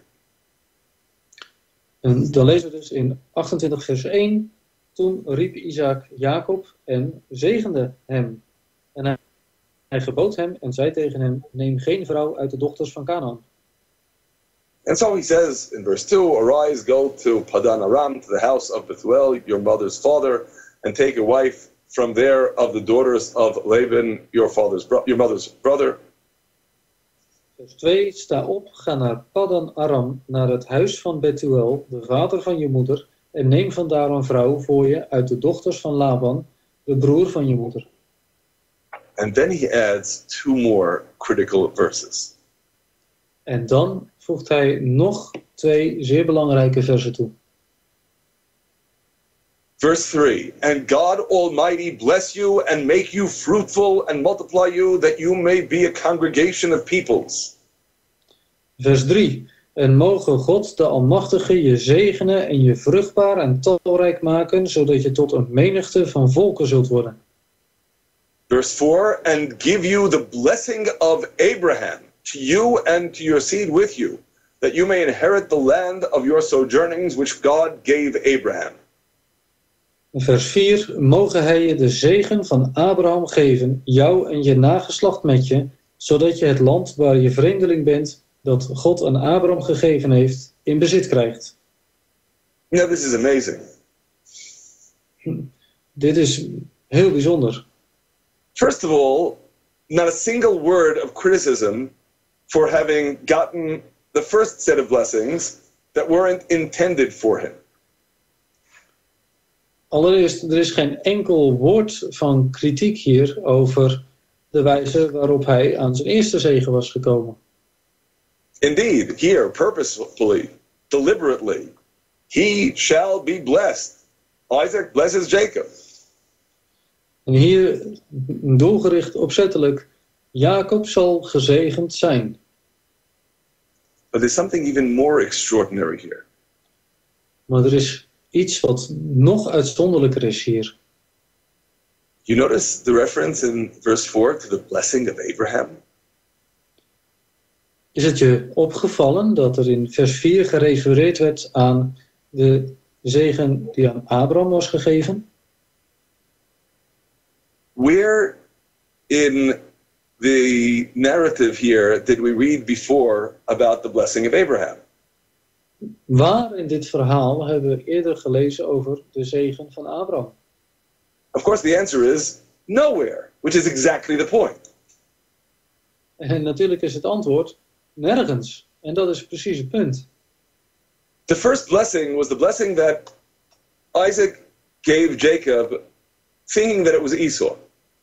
En dan lezen we dus in achtentwintig vers één. Toen riep Isaac Jacob en zegende hem. En hij, hij gebood hem en zei tegen hem, neem geen vrouw uit de dochters van Kanaan. And so he says in verse two, arise, go to Padan Aram, to the house of Bethuel, your mother's father, and take a wife from there of the daughters of Laban, your father's bro- your mother's brother. Vers twee, sta op, ga naar Padan Aram, naar het huis van Bethuel, de vader van je moeder, en neem vandaar een vrouw voor je uit de dochters van Laban, de broer van je moeder. And then he adds two more critical verses. En dan voegt hij nog twee zeer belangrijke versen toe. Verse three, and God Almighty bless you and make you fruitful and multiply you, that you may be a congregation of peoples. Vers drie. En mogen God de Almachtige je zegenen en je vruchtbaar en talrijk maken, zodat je tot een menigte van volken zult worden. Verse four, and give you the blessing of Abraham, to you and to your seed with you, that you may inherit the land of your sojournings which God gave Abraham. Vers vier. Mogen hij je de zegen van Abraham geven, jou en je nageslacht met je, zodat je het land waar je vreemdeling bent, dat God aan Abraham gegeven heeft, in bezit krijgt. Now this is amazing. Dit is heel bijzonder. First of all, not a single word of criticism for having gotten the first set of blessings that weren't intended for him. Allereerst, er is geen enkel woord van kritiek hier over de wijze waarop hij aan zijn eerste zegen was gekomen. Indeed, here, purposefully, deliberately, he shall be blessed. Isaac blesses Jacob. En hier doelgericht opzettelijk, Jacob zal gezegend zijn. But there's something even more extraordinary here. Maar er is iets wat nog uitzonderlijker is hier. You notice the reference in verse four to the blessing of Abraham? Is het je opgevallen dat er in vers vier gerefereerd werd aan de zegen die aan Abraham was gegeven? Where in the narrative here did we read before about the blessing of Abraham? Waar in dit verhaal hebben we eerder gelezen over de zegen van Abraham? Of course, the answer is nowhere, which is exactly the point. En natuurlijk is het antwoord nergens. En dat is precies het punt. The first blessing was the blessing that Isaac gave Jacob, thinking that it was Esau.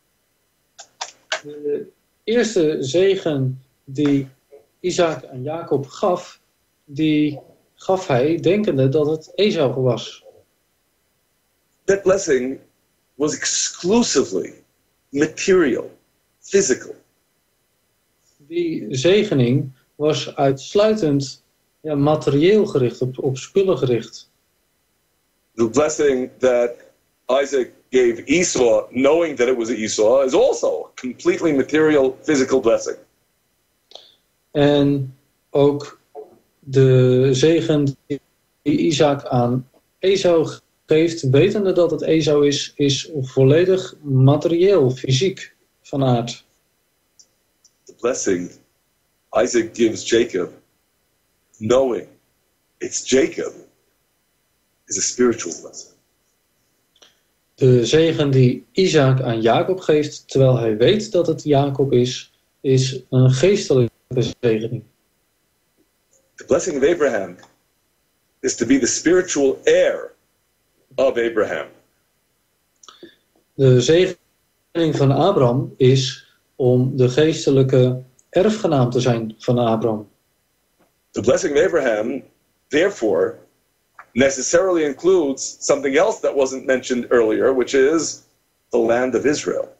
De eerste zegen die Isaac aan Jacob gaf, die gaf hij denkende dat het Esau was. That blessing was exclusively material, physical. Die zegening was uitsluitend ja, materieel gericht, op, op spullen gericht. The blessing that Isaac gave Esau, knowing that it was Esau, is also a completely material, physical blessing. En ook de zegen die Isaac aan Esau geeft, wetende dat het Esau is, is volledig materieel, fysiek van aard. The blessing Isaac gives Jacob, knowing it's Jacob, is a spiritual blessing. De zegen die Isaac aan Jacob geeft, terwijl hij weet dat het Jacob is, is een geestelijke zegening. The blessing of Abraham is to be the spiritual heir of Abraham. De zegening van Abraham is om de geestelijke erfgenaam te zijn van Abraham. The blessing of Abraham, therefore, necessarily includes something else that wasn't mentioned earlier, which is the land of Israel.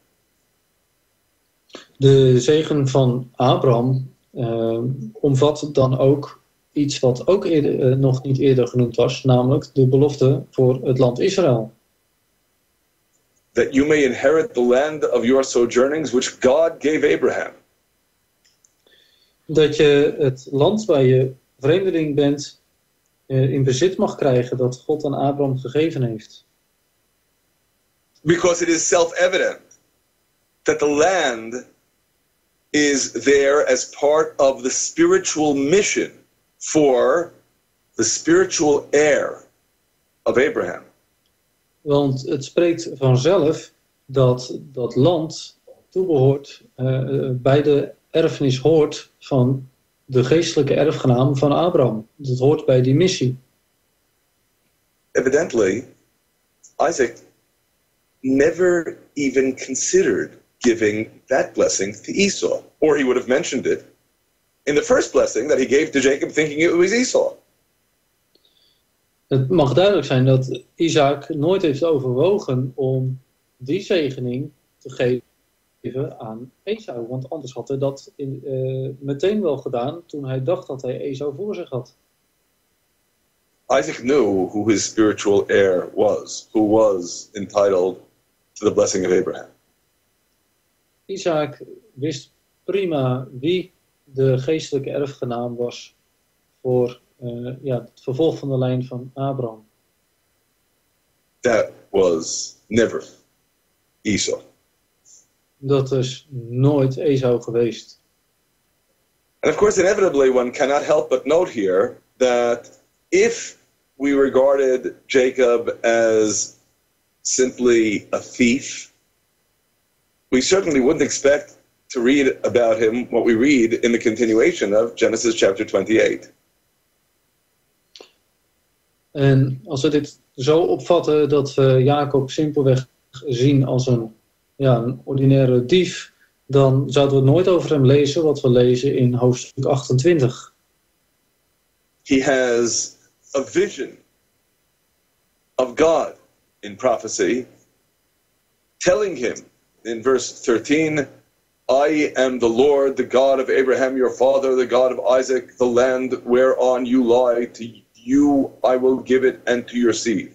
De zegen van Abraham uh, omvat dan ook iets wat ook eerder, uh, nog niet eerder genoemd was, namelijk de belofte voor het land Israël. That you may inherit the land of your sojournings, which God gave Abraham. Dat je het land waar je vreemdeling bent uh, in bezit mag krijgen dat God aan Abraham gegeven heeft. Because it is self-evident that the land is there as part of the spiritual mission for the spiritual heir of Abraham. Want het spreekt vanzelf dat dat land toebehoort, uh, bij de erfenis hoort van de geestelijke erfgenaam van Abraham. Dat hoort bij die missie. Evidently, Isaac never even considered giving that blessing to Esau, or he would have mentioned it in the first blessing that he gave to Jacob thinking it was Esau. Het mag duidelijk zijn dat Isaac nooit heeft overwogen om die zegening te geven aan Esau. Want anders had hij dat in, uh, meteen wel gedaan toen hij dacht dat hij Esau voor zich had. Isaac knew who his spiritual heir was, who was entitled to the blessing of Abraham. Isaac wist prima wie de geestelijke erfgenaam was voor uh, ja, het vervolg van de lijn van Abraham. That was never Esau. Dat is nooit Esau geweest. And of course, inevitably, one cannot help but note here that if we regarded Jacob as simply a thief, we certainly wouldn't expect to read about him what we read in the continuation of Genesis chapter twenty-eight. En als we dit zo opvatten dat we Jacob simpelweg zien als een, ja, een ordinaire dief, dan zouden we nooit over hem lezen wat we lezen in hoofdstuk achtentwintig. He has a vision of God in prophecy, telling him in verse thirteen, I am the Lord, the God of Abraham your father, the God of Isaac, the land whereon you lie, to you I will give it and to your seed.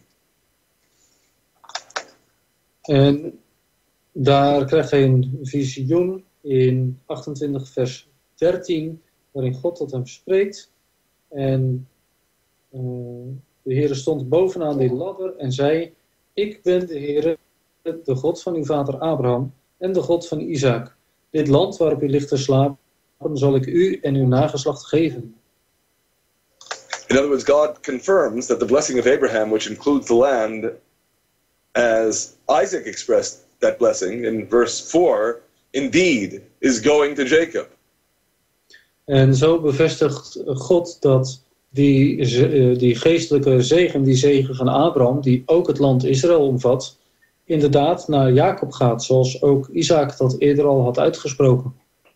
En daar krijgt hij een visioen in achtentwintig vers dertien, waarin God tot hem spreekt. En uh, de Heere stond bovenaan die ladder en zei, ik ben de Heere, de God van uw vader Abraham en de God van Isaac. Dit land waarop u ligt te slapen, zal ik u en uw nageslacht geven. In other words, God confirms that the blessing of Abraham, which includes the land, as Isaac expressed that blessing in verse four, indeed is going to Jacob. En zo bevestigt God dat die, die geestelijke zegen, die zegen van Abraham, die ook het land Israël omvat, inderdaad naar Jacob gaat, zoals ook Isaac dat eerder al had uitgesproken.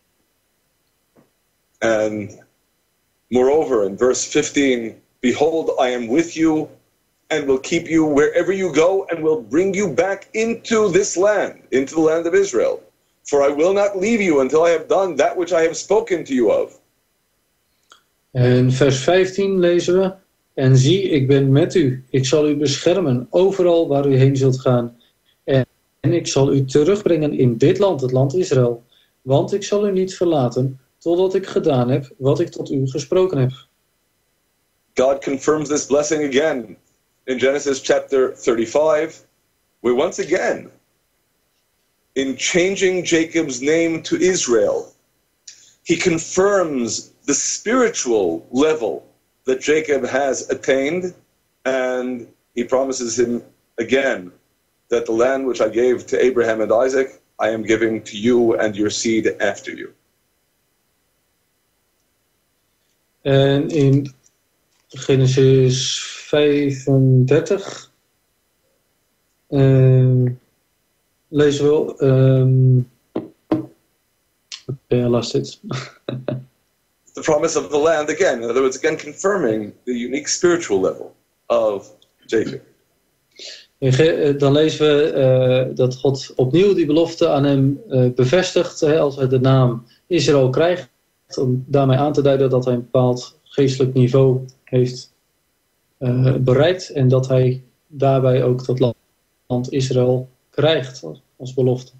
And moreover, in verse fifteen, behold, I am with you and will keep you wherever you go and will bring you back into this land, into the land of Israel. For I will not leave you until I have done that which I have spoken to you of. En vers vijftien lezen we, en zie, ik ben met u. Ik zal u beschermen overal waar u heen zult gaan. En, en ik zal u terugbrengen in dit land, het land Israël. Want ik zal u niet verlaten, totdat ik gedaan heb wat ik tot u gesproken heb. God confirms this blessing again in Genesis chapter thirty-five, where once again, in changing Jacob's name to Israel, he confirms the spiritual level that Jacob has attained, and he promises him again that the land which I gave to Abraham and Isaac, I am giving to you and your seed after you. En in Genesis vijfendertig uh, lezen we... Um, okay, I lost it. The promise of the land again. In other words, again confirming the unique spiritual level of Jacob. Dan lezen we uh, dat God opnieuw die belofte aan hem uh, bevestigt, hè, als hij de naam Israël krijgt, om daarmee aan te duiden dat hij een bepaald geestelijk niveau heeft uh, bereikt en dat hij daarbij ook dat land Israël krijgt als belofte.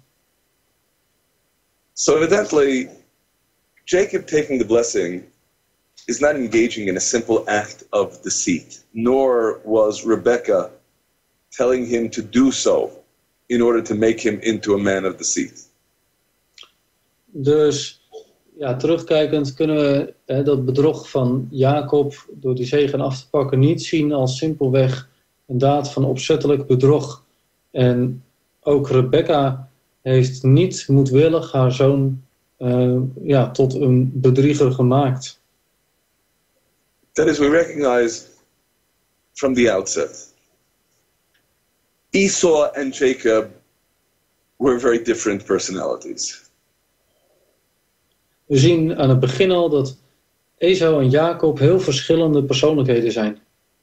So evidently, Jacob taking the blessing is not engaging in a simple act of deceit, nor was Rebekah telling him to do so in order to make him into a man of deceit. Dus ja, terugkijkend kunnen we hè, dat bedrog van Jacob door die zegen af te pakken niet zien als simpelweg een daad van opzettelijk bedrog. En ook Rebekka heeft niet moedwillig haar zoon uh, ja, tot een bedrieger gemaakt. That is, we recognize from the outset, Esau and Jacob were very different personalities. We zien aan het begin al dat Esau en Jacob heel verschillende persoonlijkheden zijn.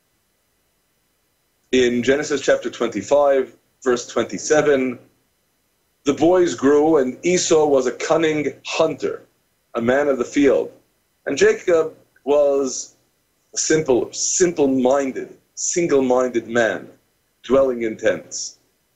In Genesis chapter twenty-five, verse twenty-seven, the boys grew and Esau was a cunning hunter, a man of the field. And Jacob was a simple, simple-minded, single-minded man, dwelling in tents.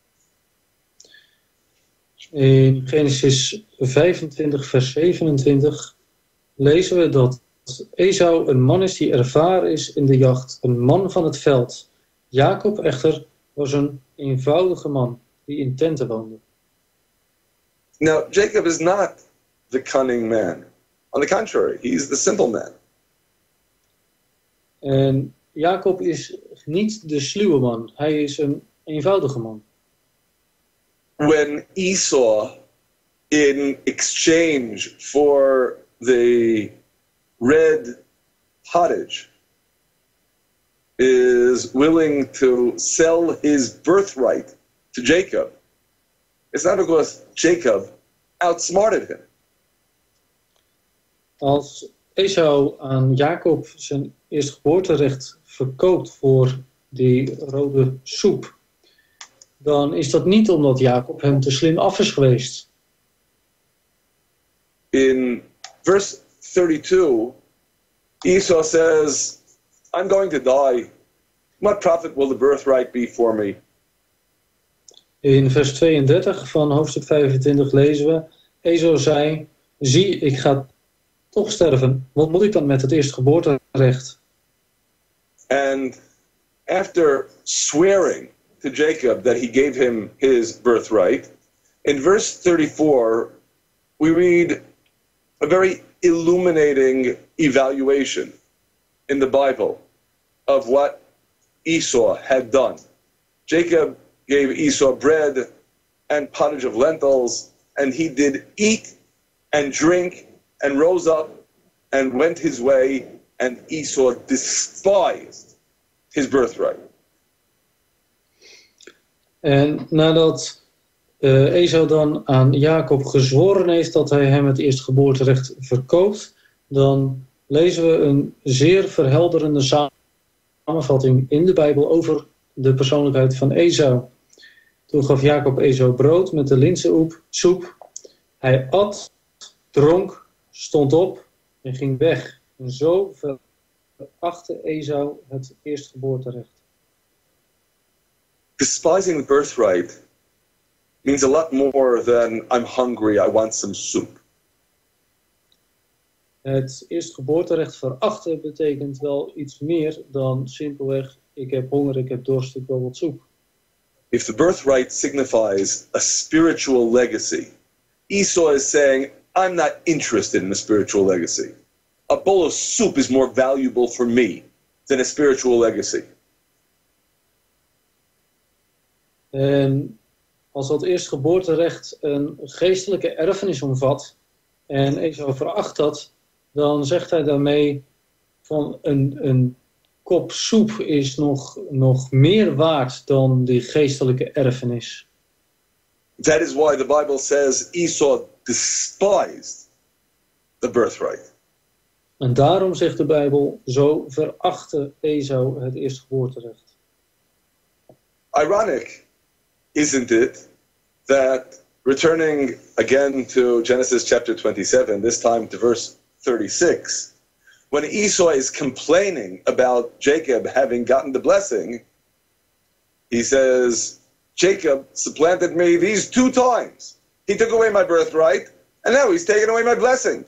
In Genesis vijfentwintig, vers zevenentwintig lezen we dat Esau een man is die ervaren is in de jacht, een man van het veld. Jacob echter was een eenvoudige man die in tenten woonde. Now, Jacob is not the cunning man. On the contrary, he's the simple man. En Jacob is niet de sluwe man, hij is een eenvoudige man. When Esau, in exchange for the red pottage, is willing to sell his birthright to Jacob, it's not because Jacob outsmarted him. Als Esau aan Jacob zijn eerstgeboorterecht verkoopt voor die rode soep, dan is dat niet omdat Jacob hem te slim af is geweest. In verse thirty-two, Esau says, I'm going to die. What profit will the birthright be for me? In vers tweeëndertig van hoofdstuk vijfentwintig lezen we, Esau zei, zie, ik ga toch sterven. Wat moet ik dan met het eerstgeboorterecht? And after swearing to Jacob that he gave him his birthright, in verse thirty-four, we read a very illuminating evaluation in the Bible of what Esau had done. Jacob gave Esau bread and pottage of lentils, and he did eat and drink and rose up and went his way, and Esau despised his birthright. En nadat uh, Esau dan aan Jacob gezworen heeft dat hij hem het eerstgeboorterecht verkoopt, dan lezen we een zeer verhelderende samenvatting in de Bijbel over de persoonlijkheid van Esau. Toen gaf Jacob Esau brood met de linzensoep. Hij at, dronk, stond op en ging weg. En zo verachtte Esau het eerstgeboorterecht. Despising the birthright means a lot more than I'm hungry, I want some soup. Het eerstgeboorterecht verachten betekent wel iets meer dan simpelweg ik heb honger, ik heb dorst, ik wil wat soep. If the birthright signifies a spiritual legacy, Esau is saying, I'm not interested in a spiritual legacy. A bowl of soup is more valuable for me than a spiritual legacy. En als dat eerstgeboorterecht een geestelijke erfenis omvat en Esau veracht dat, dan zegt hij daarmee van een, een kop soep is nog, nog meer waard dan die geestelijke erfenis. That is why the Bible says Esau despised the birthright. En daarom zegt de Bijbel, zo verachtte Esau het eerstgeboorterecht. Ironic, isn't it, that returning again to Genesis chapter twenty-seven, this time to verse thirty-six, when Esau is complaining about Jacob having gotten the blessing, he says, Jacob supplanted me these two times. He took away my birthright, and now he's taken away my blessing.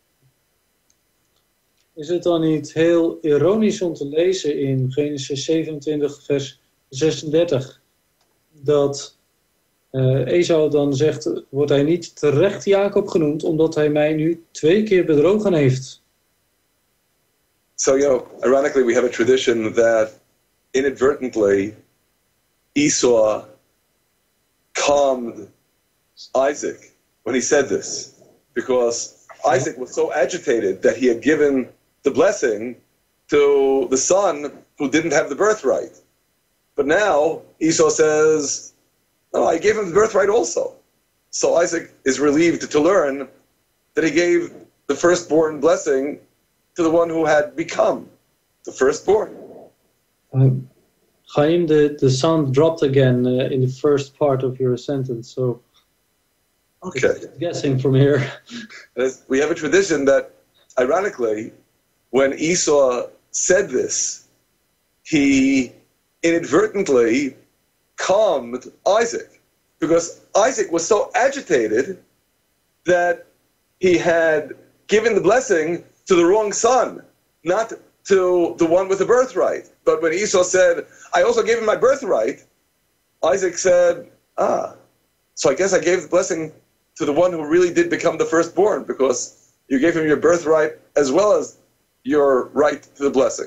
Is het dan niet heel ironisch om te lezen in Genesis zevenentwintig, vers zesendertig, dat uh, Esau dan zegt, wordt hij niet terecht Jacob genoemd, omdat hij mij nu twee keer bedrogen heeft? So, you know, ironically, we have a tradition that inadvertently Esau calmed Isaac when he said this, because Isaac was so agitated that he had given the blessing to the son who didn't have the birthright. But now Esau says, no, I gave him the birthright also. So Isaac is relieved to learn that he gave the firstborn blessing to the one who had become the firstborn. Um, Chaim, the, the sound dropped again uh, in the first part of your sentence, so Okay. it's guessing from here. As we have a tradition that, ironically, when Esau said this, he inadvertently calmed Isaac, because Isaac was so agitated that he had given the blessing to the wrong son, not to the one with the birthright. But when Esau said, I also gave him my birthright, Isaac said, ah, so I guess I gave the blessing to the one who really did become the firstborn, because you gave him your birthright as well as your right to the blessing.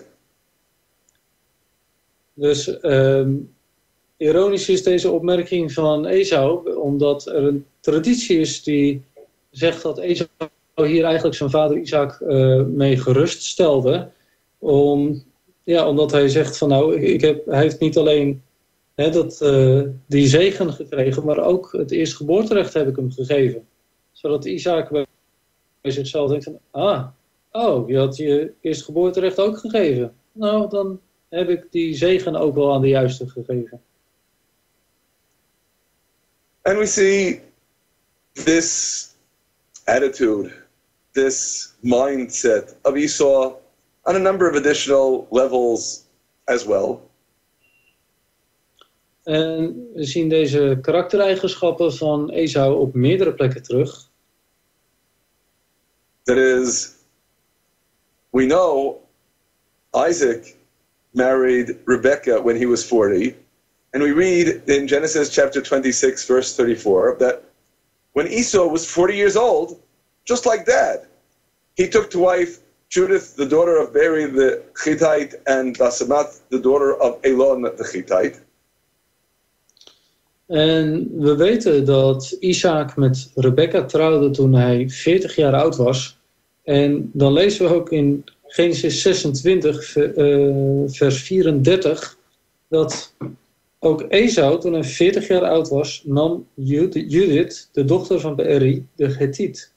Dus um, ironisch is deze opmerking van Esau, omdat er een traditie is die zegt dat Esau hier eigenlijk zijn vader Isaac uh, mee gerust stelde. Om, ja, omdat hij zegt van nou, ik heb, hij heeft niet alleen hè, dat, uh, die zegen gekregen, maar ook het eerstgeboorterecht heb ik hem gegeven. Zodat Isaac bij zichzelf denkt van, ah, oh, je had je eerstgeboorterecht ook gegeven. Nou, dan heb ik die zegen ook wel aan de juiste gegeven. And we see this attitude, this mindset of Esau on a number of additional levels as well. En we zien deze karaktereigenschappen van Esau op meerdere plekken terug. That is, we know Isaac married Rebekah when he was forty, and we read in Genesis chapter twenty-six, verse thirty-four, that when Esau was forty years old, just like Dad, he took to wife Judith, the daughter of Beri the Hittite, and Basemath, the daughter of Elon the Hittite. En we weten dat Isaac met Rebekka trouwde toen hij veertig jaar oud was. En dan lezen we ook in Genesis zesentwintig, uh, vers vierendertig, dat ook Esau, toen hij veertig jaar oud was, nam Judith, de dochter van Beeri, de Hethiet.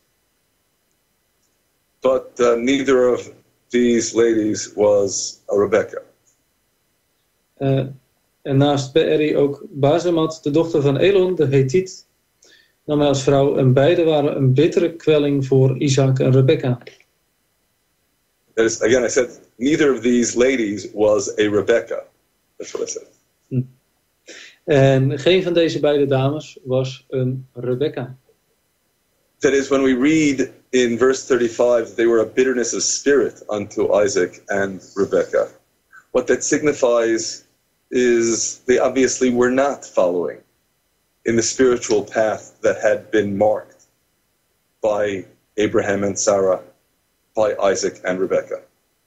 But uh, neither of these ladies was a Rebekah. Uh, en naast Beeri ook Basemat, de dochter van Elon, de Hethiet, nam hij als vrouw. En beide waren een bittere kwelling voor Isaac en Rebekka. That is, again, I said, neither of these ladies was a Rebekah. That's what I said. Hm. En geen van deze beide dames was een Rebekka. That is, when we read in verse thirty-five, they were a bitterness of spirit unto Isaac and Rebekah. What that signifies is they obviously were not following in the spiritual path that had been marked by Abraham and Sarah, by Isaac and Rebekah.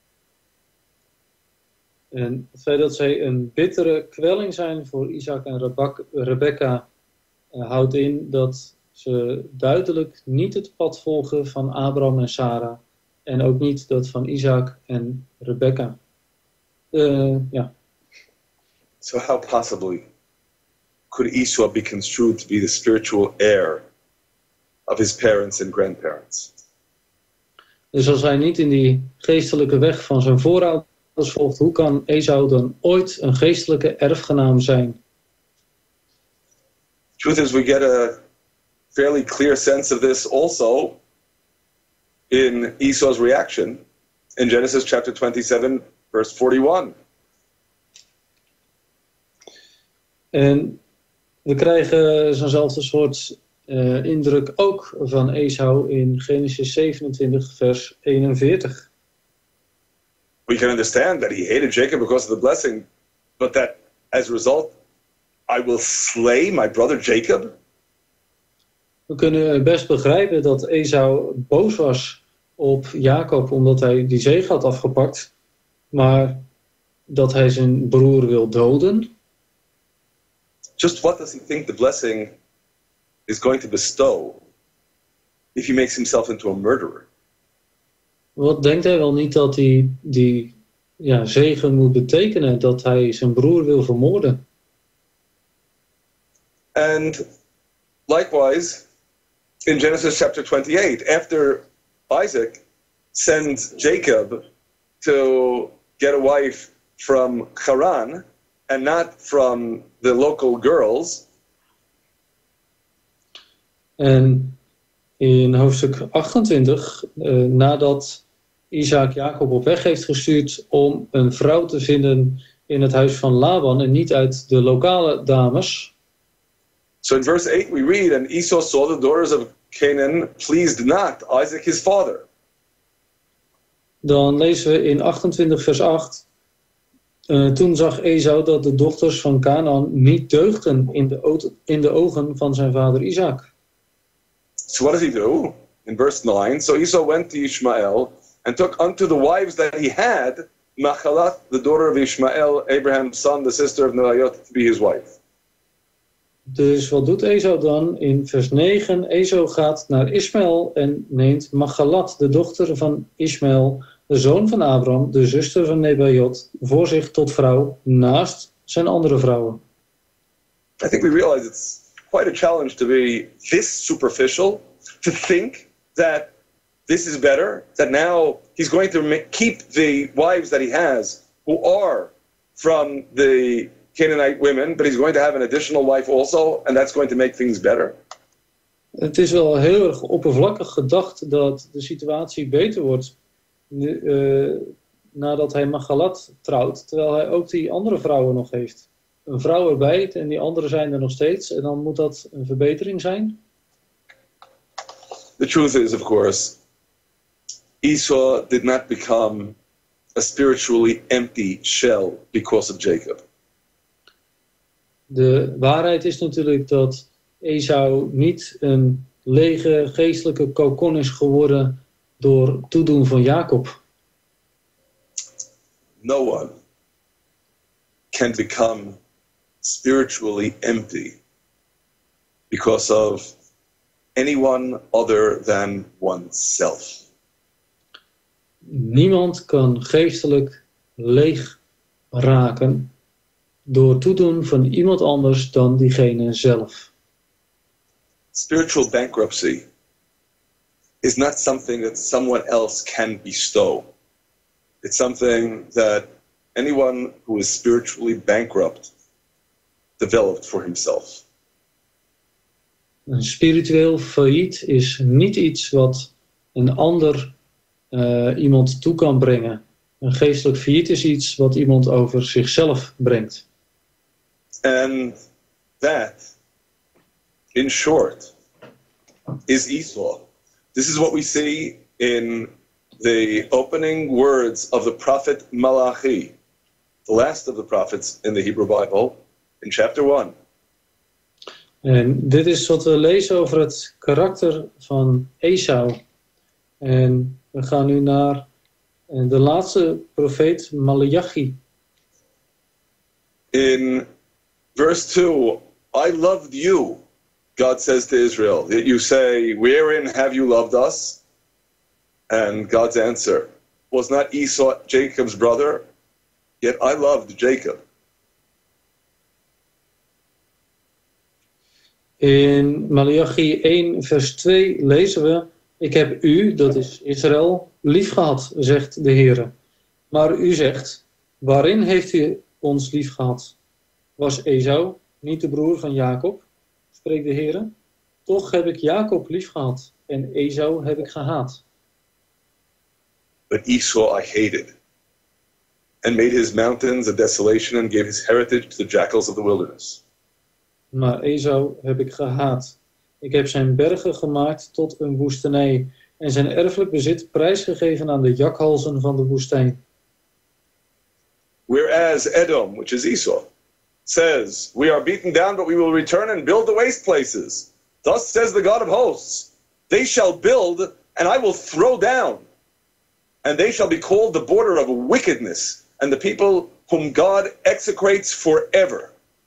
En het feit dat zij een bittere kwelling zijn voor Isaac en Rebekka uh, houdt in dat ze duidelijk niet het pad volgen van Abraham en Sarah en ook niet dat van Isaac en Rebekka. Uh, ja. So how possibly could Esau be construed to be the spiritual heir of his parents and grandparents? Dus als hij niet in die geestelijke weg van zijn voorouders volgt, hoe kan Esau dan ooit een geestelijke erfgenaam zijn? Truth is, we get a fairly clear sense of this also in Esau's reaction in Genesis chapter twenty-seven, verse forty-one. En we krijgen zo'nzelfde soort uh, indruk ook van Esau in Genesis zevenentwintig, vers eenenveertig. We can understand that he hated Jacob because of the blessing, but that as a result, I will slay my brother Jacob. We kunnen best begrijpen dat Esau boos was op Jacob omdat hij die zege had afgepakt, maar dat hij zijn broer wil doden. Just what does he think the blessing is going to bestow if he makes himself into a murderer? Wat denkt hij wel niet dat die, die ja, zegen moet betekenen? Dat hij zijn broer wil vermoorden. And likewise, in Genesis chapter twenty-eight, after Isaac sends Jacob to get a wife from Haran and not from the local girls. En in hoofdstuk achtentwintig, uh, nadat Isaac Jacob op weg heeft gestuurd om een vrouw te vinden in het huis van Laban en niet uit de lokale dames. So in verse eight we read, and Esau saw the daughters of Canaan pleased not Isaac his father. Dan lezen we in achtentwintig vers acht. Uh, toen zag Esau dat de dochters van Canaan niet deugden in de, o- in de ogen van zijn vader Isaac. So what does he do? In verse nine, so Esau went to Ishmael and took unto the wives that he had Machalat, the daughter of Ishmael, Abraham's son, the sister of Nebayot, to be his wife. Dus wat doet Esau dan? In vers negen, Esau gaat naar Ismael en neemt Machalat, de dochter van Ismael, de zoon van Abraham, de zuster van Nebayot, voor zich tot vrouw, naast zijn andere vrouwen. I think we realize it's quite a challenge to be this superficial, to think that this is better, that now he's going to ma- keep the wives that he has, who are from the Canaanite women, but he's going to have an additional wife also, and that's going to make things better. Het is wel heel erg oppervlakkig gedacht dat de situatie beter wordt uh, nadat hij Machalat trouwt, terwijl hij ook die andere vrouwen nog heeft. Een vrouw erbij en die andere zijn er nog steeds, en dan moet dat een verbetering zijn. The truth is, of course, Esau did not become a spiritually empty shell because of Jacob. De waarheid is natuurlijk dat Esau niet een lege geestelijke kokon is geworden door toedoen van Jacob. No one can become spiritually empty because of anyone other than oneself. Niemand kan geestelijk leeg raken door toedoen van iemand anders dan diegene zelf. Spiritual bankruptcy is not something that someone else can bestow. It's something that anyone who is spiritually bankrupt developed for himself. Een spiritueel failliet is niet iets wat een ander uh, iemand toe kan brengen. Een geestelijk failliet is iets wat iemand over zichzelf brengt. And that, in short, is Esau. This is what we see in the opening words of the prophet Malachi, the last of the prophets in the Hebrew Bible, in chapter one. En dit is wat we lezen over het karakter van Esau. En we gaan nu naar de laatste profeet Malachi. In verse two, I loved you, God says to Israel. Yet you say, wherein have you loved us? And God's answer, was not Esau Jacob's brother? Yet I loved Jacob. In Malachi één vers twee lezen we, ik heb u, dat is Israël, lief gehad, zegt de Heere. Maar u zegt, waarin heeft u ons lief gehad? Was Esau niet de broer van Jacob? Spreekt de Heere. Toch heb ik Jacob lief gehad en Esau heb ik gehaat. But Esau I hated, and made his mountains a desolation and gave his heritage to the jackals of the wilderness. Maar Esau heb ik gehaat. Ik heb zijn bergen gemaakt tot een woestenij en zijn erfelijk bezit prijsgegeven aan de jakhalzen van de woestijn. Whereas Edom, which is Esau, says, we are beaten down, but we will return and build the waste places. Thus says the God of hosts, they shall build, and I will throw down. And they shall be called the border of wickedness, and the people whom God execrates forever.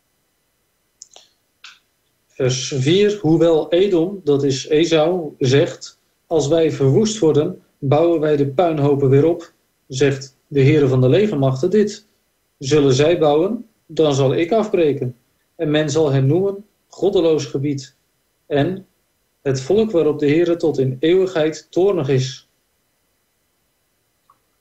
Vers vier, hoewel Edom, dat is Esau, zegt, als wij verwoest worden, bouwen wij de puinhopen weer op, zegt de Heere van de legermachten dit. Zullen zij bouwen, dan zal ik afbreken. En men zal hen noemen goddeloos gebied. En het volk waarop de Heere tot in eeuwigheid toornig is.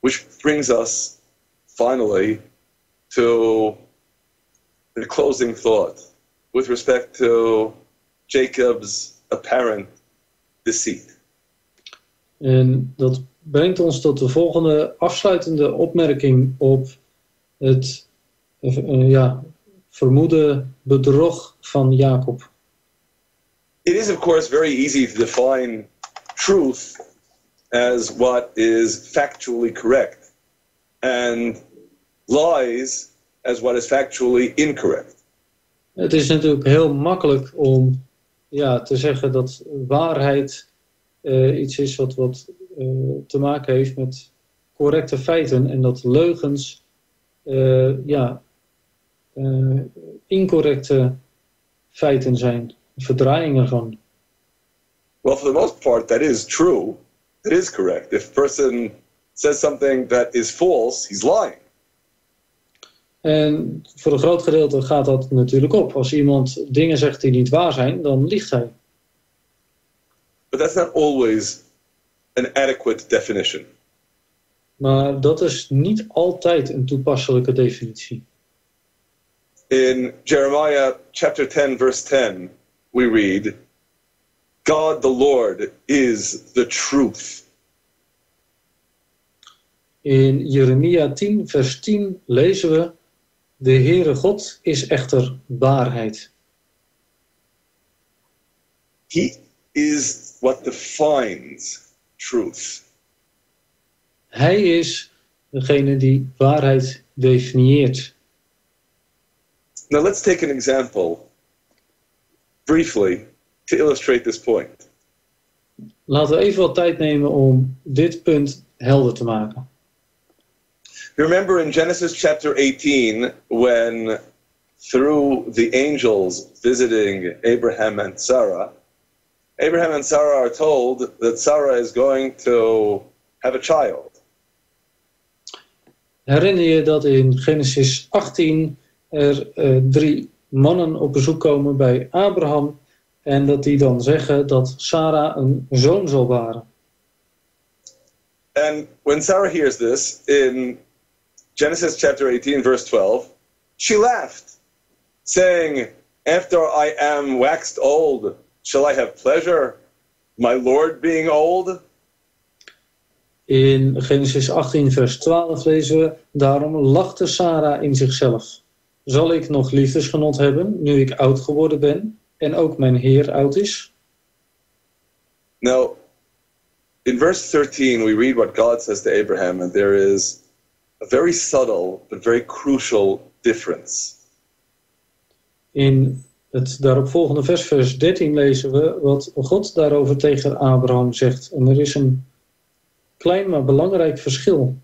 Which brings us finally to the closing thought with respect to Jacob's apparent deceit. En dat brengt ons tot de volgende afsluitende opmerking op het uh, ja, vermoede bedrog van Jacob. It is of course very easy to define truth as what is factually correct and lies as what is factually incorrect. Het is natuurlijk heel makkelijk om ja, te zeggen dat waarheid uh, iets is wat, wat uh, te maken heeft met correcte feiten en dat leugens uh, ja, uh, incorrecte feiten zijn, verdraaiingen ervan. Well, for the most part, that is true. It is correct. If a person says something that is false, he's lying. En voor een groot gedeelte gaat dat natuurlijk op. Als iemand dingen zegt die niet waar zijn, dan liegt hij. But that's not always an adequate definition. Maar dat is niet altijd een toepasselijke definitie. In Jeremiah chapter ten, verse ten, we read, God the Lord is the truth. In Jeremia tien, vers tien lezen we, de Heere God is echter waarheid. He is what defines truth. Hij is degene die waarheid definieert. Now let's take an example, briefly, to illustrate this point. Laten we even wat tijd nemen om dit punt helder te maken. You remember in Genesis chapter eighteen, when through the angels visiting Abraham and Sarah, Abraham and Sarah are told that Sarah is going to have a child. Herinner je dat in Genesis achttien er uh, drie mannen op bezoek komen bij Abraham en dat die dan zeggen dat Sarah een zoon zal baren? And when Sarah hears this in Genesis chapter eighteen, verse twelve, she laughed, saying, after I am waxed old, shall I have pleasure, my Lord being old? In Genesis achttien, vers twaalf lezen we, daarom lachte Sarah in zichzelf. Zal ik nog liefdesgenot hebben, nu ik oud geworden ben en ook mijn Heer oud is? Now, in verse thirteen, we read what God says to Abraham, and there is a very subtle but very crucial difference. In het daaropvolgende vers, vers dertien, lezen we wat God daarover tegen Abraham zegt. En er is een klein maar belangrijk verschil.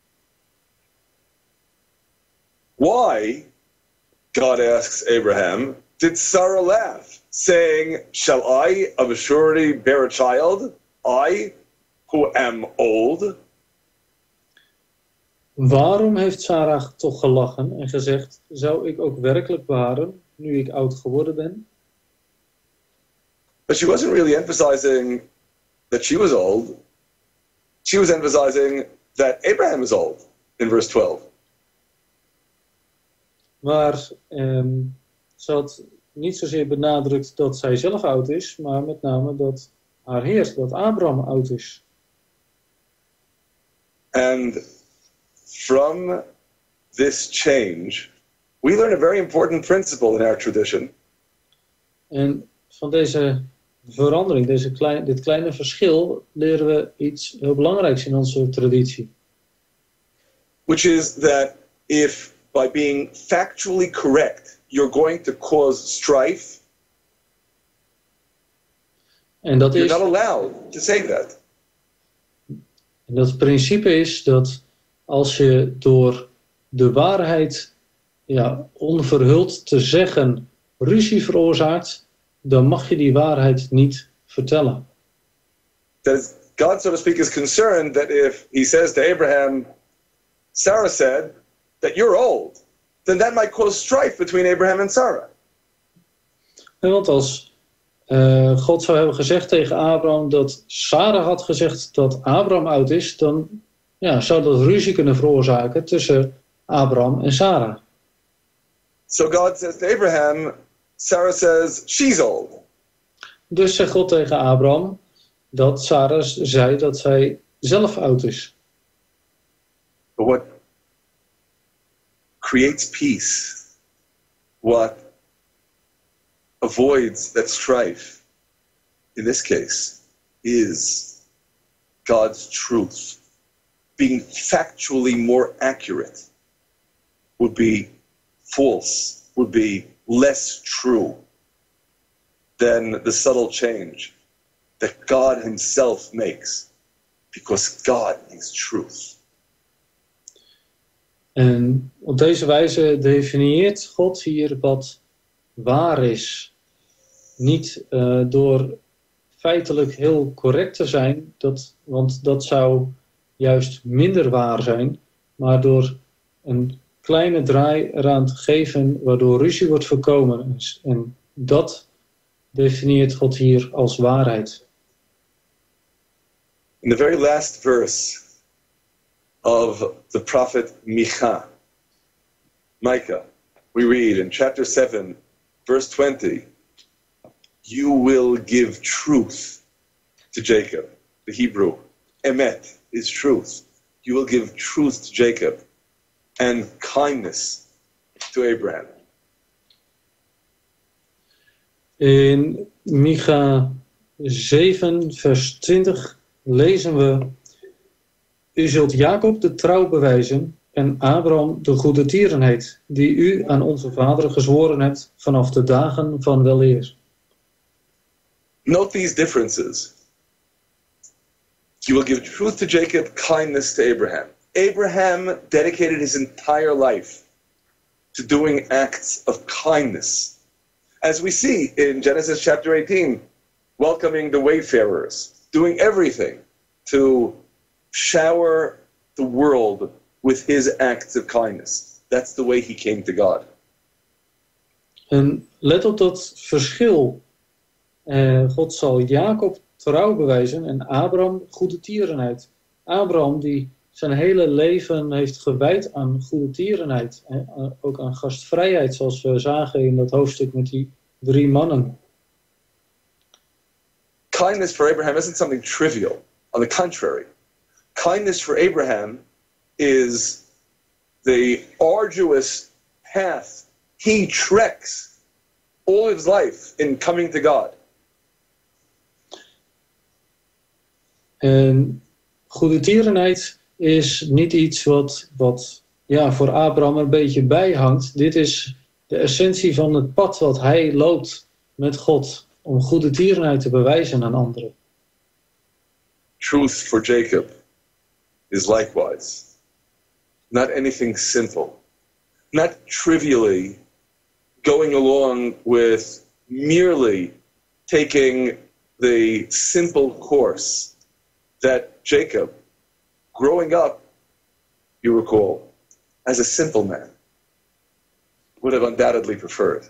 Why, God asks Abraham, did Sarah laugh, saying, shall I of a surety bear a child, I who am old? Waarom heeft Sarah toch gelachen en gezegd, zou ik ook werkelijk baren, nu ik oud geworden ben? But she wasn't really emphasizing that she was old. She was emphasizing that Abraham is old in verse twelve. Maar um, ze had niet zozeer benadrukt dat zij zelf oud is, maar met name dat haar Heer, dat Abraham oud is. And from this change, we learn a very important principle in our tradition. En van deze verandering, deze klein, dit kleine verschil, leren we iets heel belangrijks in onze traditie. Which is that if by being factually correct, you're going to cause strife, en dat you're is, not allowed to say that. En dat principe is dat als je door de waarheid ja, onverhuld te zeggen ruzie veroorzaakt, dan mag je die waarheid niet vertellen. That is, God, so to speak, is concerned that if he says to Abraham, Sarah said that you're old, then that might cause strife between Abraham and Sarah. En want als uh, God zou hebben gezegd tegen Abraham dat Sarah had gezegd dat Abraham oud is, dan ja, zou dat ruzie kunnen veroorzaken tussen Abraham en Sarah. So God says to Abraham, Sarah says, she's old. Dus zegt God tegen Abraham dat Sarah zei dat zij zelf oud is. But what creates peace, what avoids that strife, in this case, is God's truth. Being factually more accurate would be false, would be less true than the subtle change that God himself makes, because God is truth. En op deze wijze definieert God hier wat waar is. Niet uh, door feitelijk heel correct te zijn, dat, want dat zou juist minder waar zijn, maar door een kleine draai eraan te geven, waardoor ruzie wordt voorkomen. En dat definieert God hier als waarheid. In the very last verse of the prophet Micha, Micah, we read in chapter seven, verse twenty, you will give truth to Jacob. The Hebrew, emet, is truth. You will give truth to Jacob and kindness to Abraham. In Micha zeven, vers twintig lezen we: U zult Jacob de trouw bewijzen en Abraham de goede tierenheid, die u aan onze vaderen gezworen hebt vanaf de dagen van weleer. Note these differences. You will give truth to Jacob, kindness to Abraham. Abraham dedicated his entire life to doing acts of kindness. As we see in Genesis chapter eighteen, welcoming the wayfarers, doing everything to shower the world with his acts of kindness. That's the way he came to God. En let op dat verschil. Uh, God zal Jacob trouw bewijzen en Abraham goede tierenheid. Abraham die zijn hele leven heeft gewijd aan goede tierenheid. Uh, ook aan gastvrijheid, zoals we zagen in dat hoofdstuk met die drie mannen. Kindness for Abraham isn't something trivial. On the contrary, kindness for Abraham is the arduous path he treks all his life in coming to God. En goede tierenheid is niet iets wat, wat ja, voor Abraham een beetje bijhangt. Dit is de essentie van het pad wat hij loopt met God, om goede tierenheid te bewijzen aan anderen. Truth for Jacob is likewise not anything simple, not trivially going along with merely taking the simple course that Jacob, growing up, you recall, as a simple man, would have undoubtedly preferred.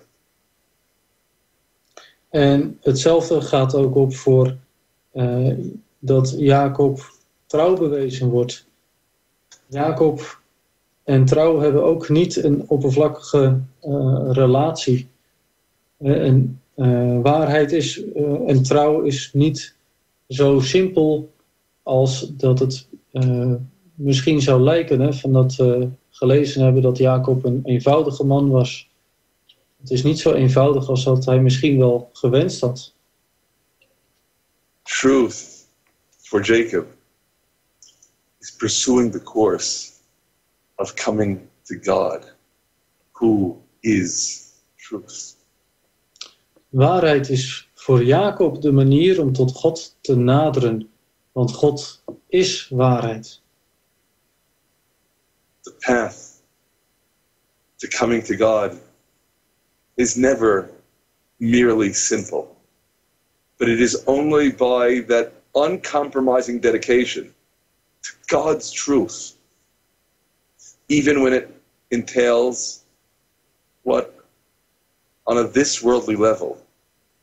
En hetzelfde gaat ook op voor uh, dat Jacob trouw bewezen wordt. Jacob en trouw hebben ook niet een oppervlakkige uh, relatie. Uh, en uh, waarheid is, uh, en trouw is niet zo simpel als dat het uh, misschien zou lijken, hè, van dat we gelezen hebben dat Jacob een eenvoudige man was. Het is niet zo eenvoudig als dat hij misschien wel gewenst had. Truth for Jacob is pursuing the course of coming to God, who is truth. Waarheid is voor Jacob de manier om tot God te naderen, want God is waarheid. The path to coming to God is never merely simple, but it is only by that uncompromising dedication to God's truth, even when it entails what, on a this worldly level,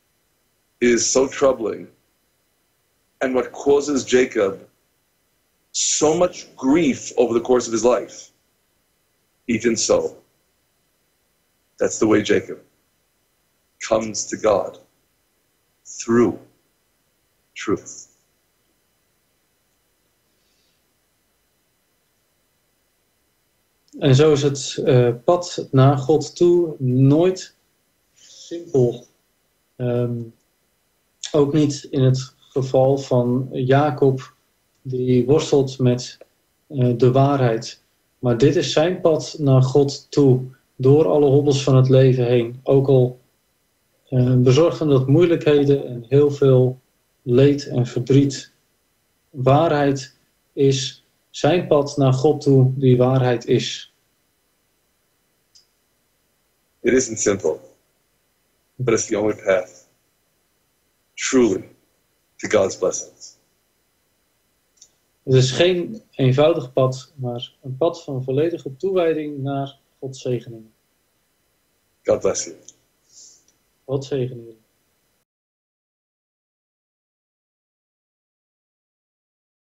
is so troubling, and what causes Jacob so much grief over the course of his life. Even so, that's the way Jacob comes to God, through truth. En zo is het uh, pad naar God toe nooit simpel. Um, ook niet in het geval van Jacob, die worstelt met uh, de waarheid. Maar dit is zijn pad naar God toe, door alle hobbels van het leven heen. Ook al uh, bezorgt hem dat moeilijkheden en heel veel leed en verdriet. Waarheid is zijn pad naar God toe, die waarheid is. It isn't simple, but it's the only path, truly, to God's blessings. Het is geen eenvoudig pad, maar een pad van volledige toewijding naar Gods zegeningen. God bless you. God zegene jullie.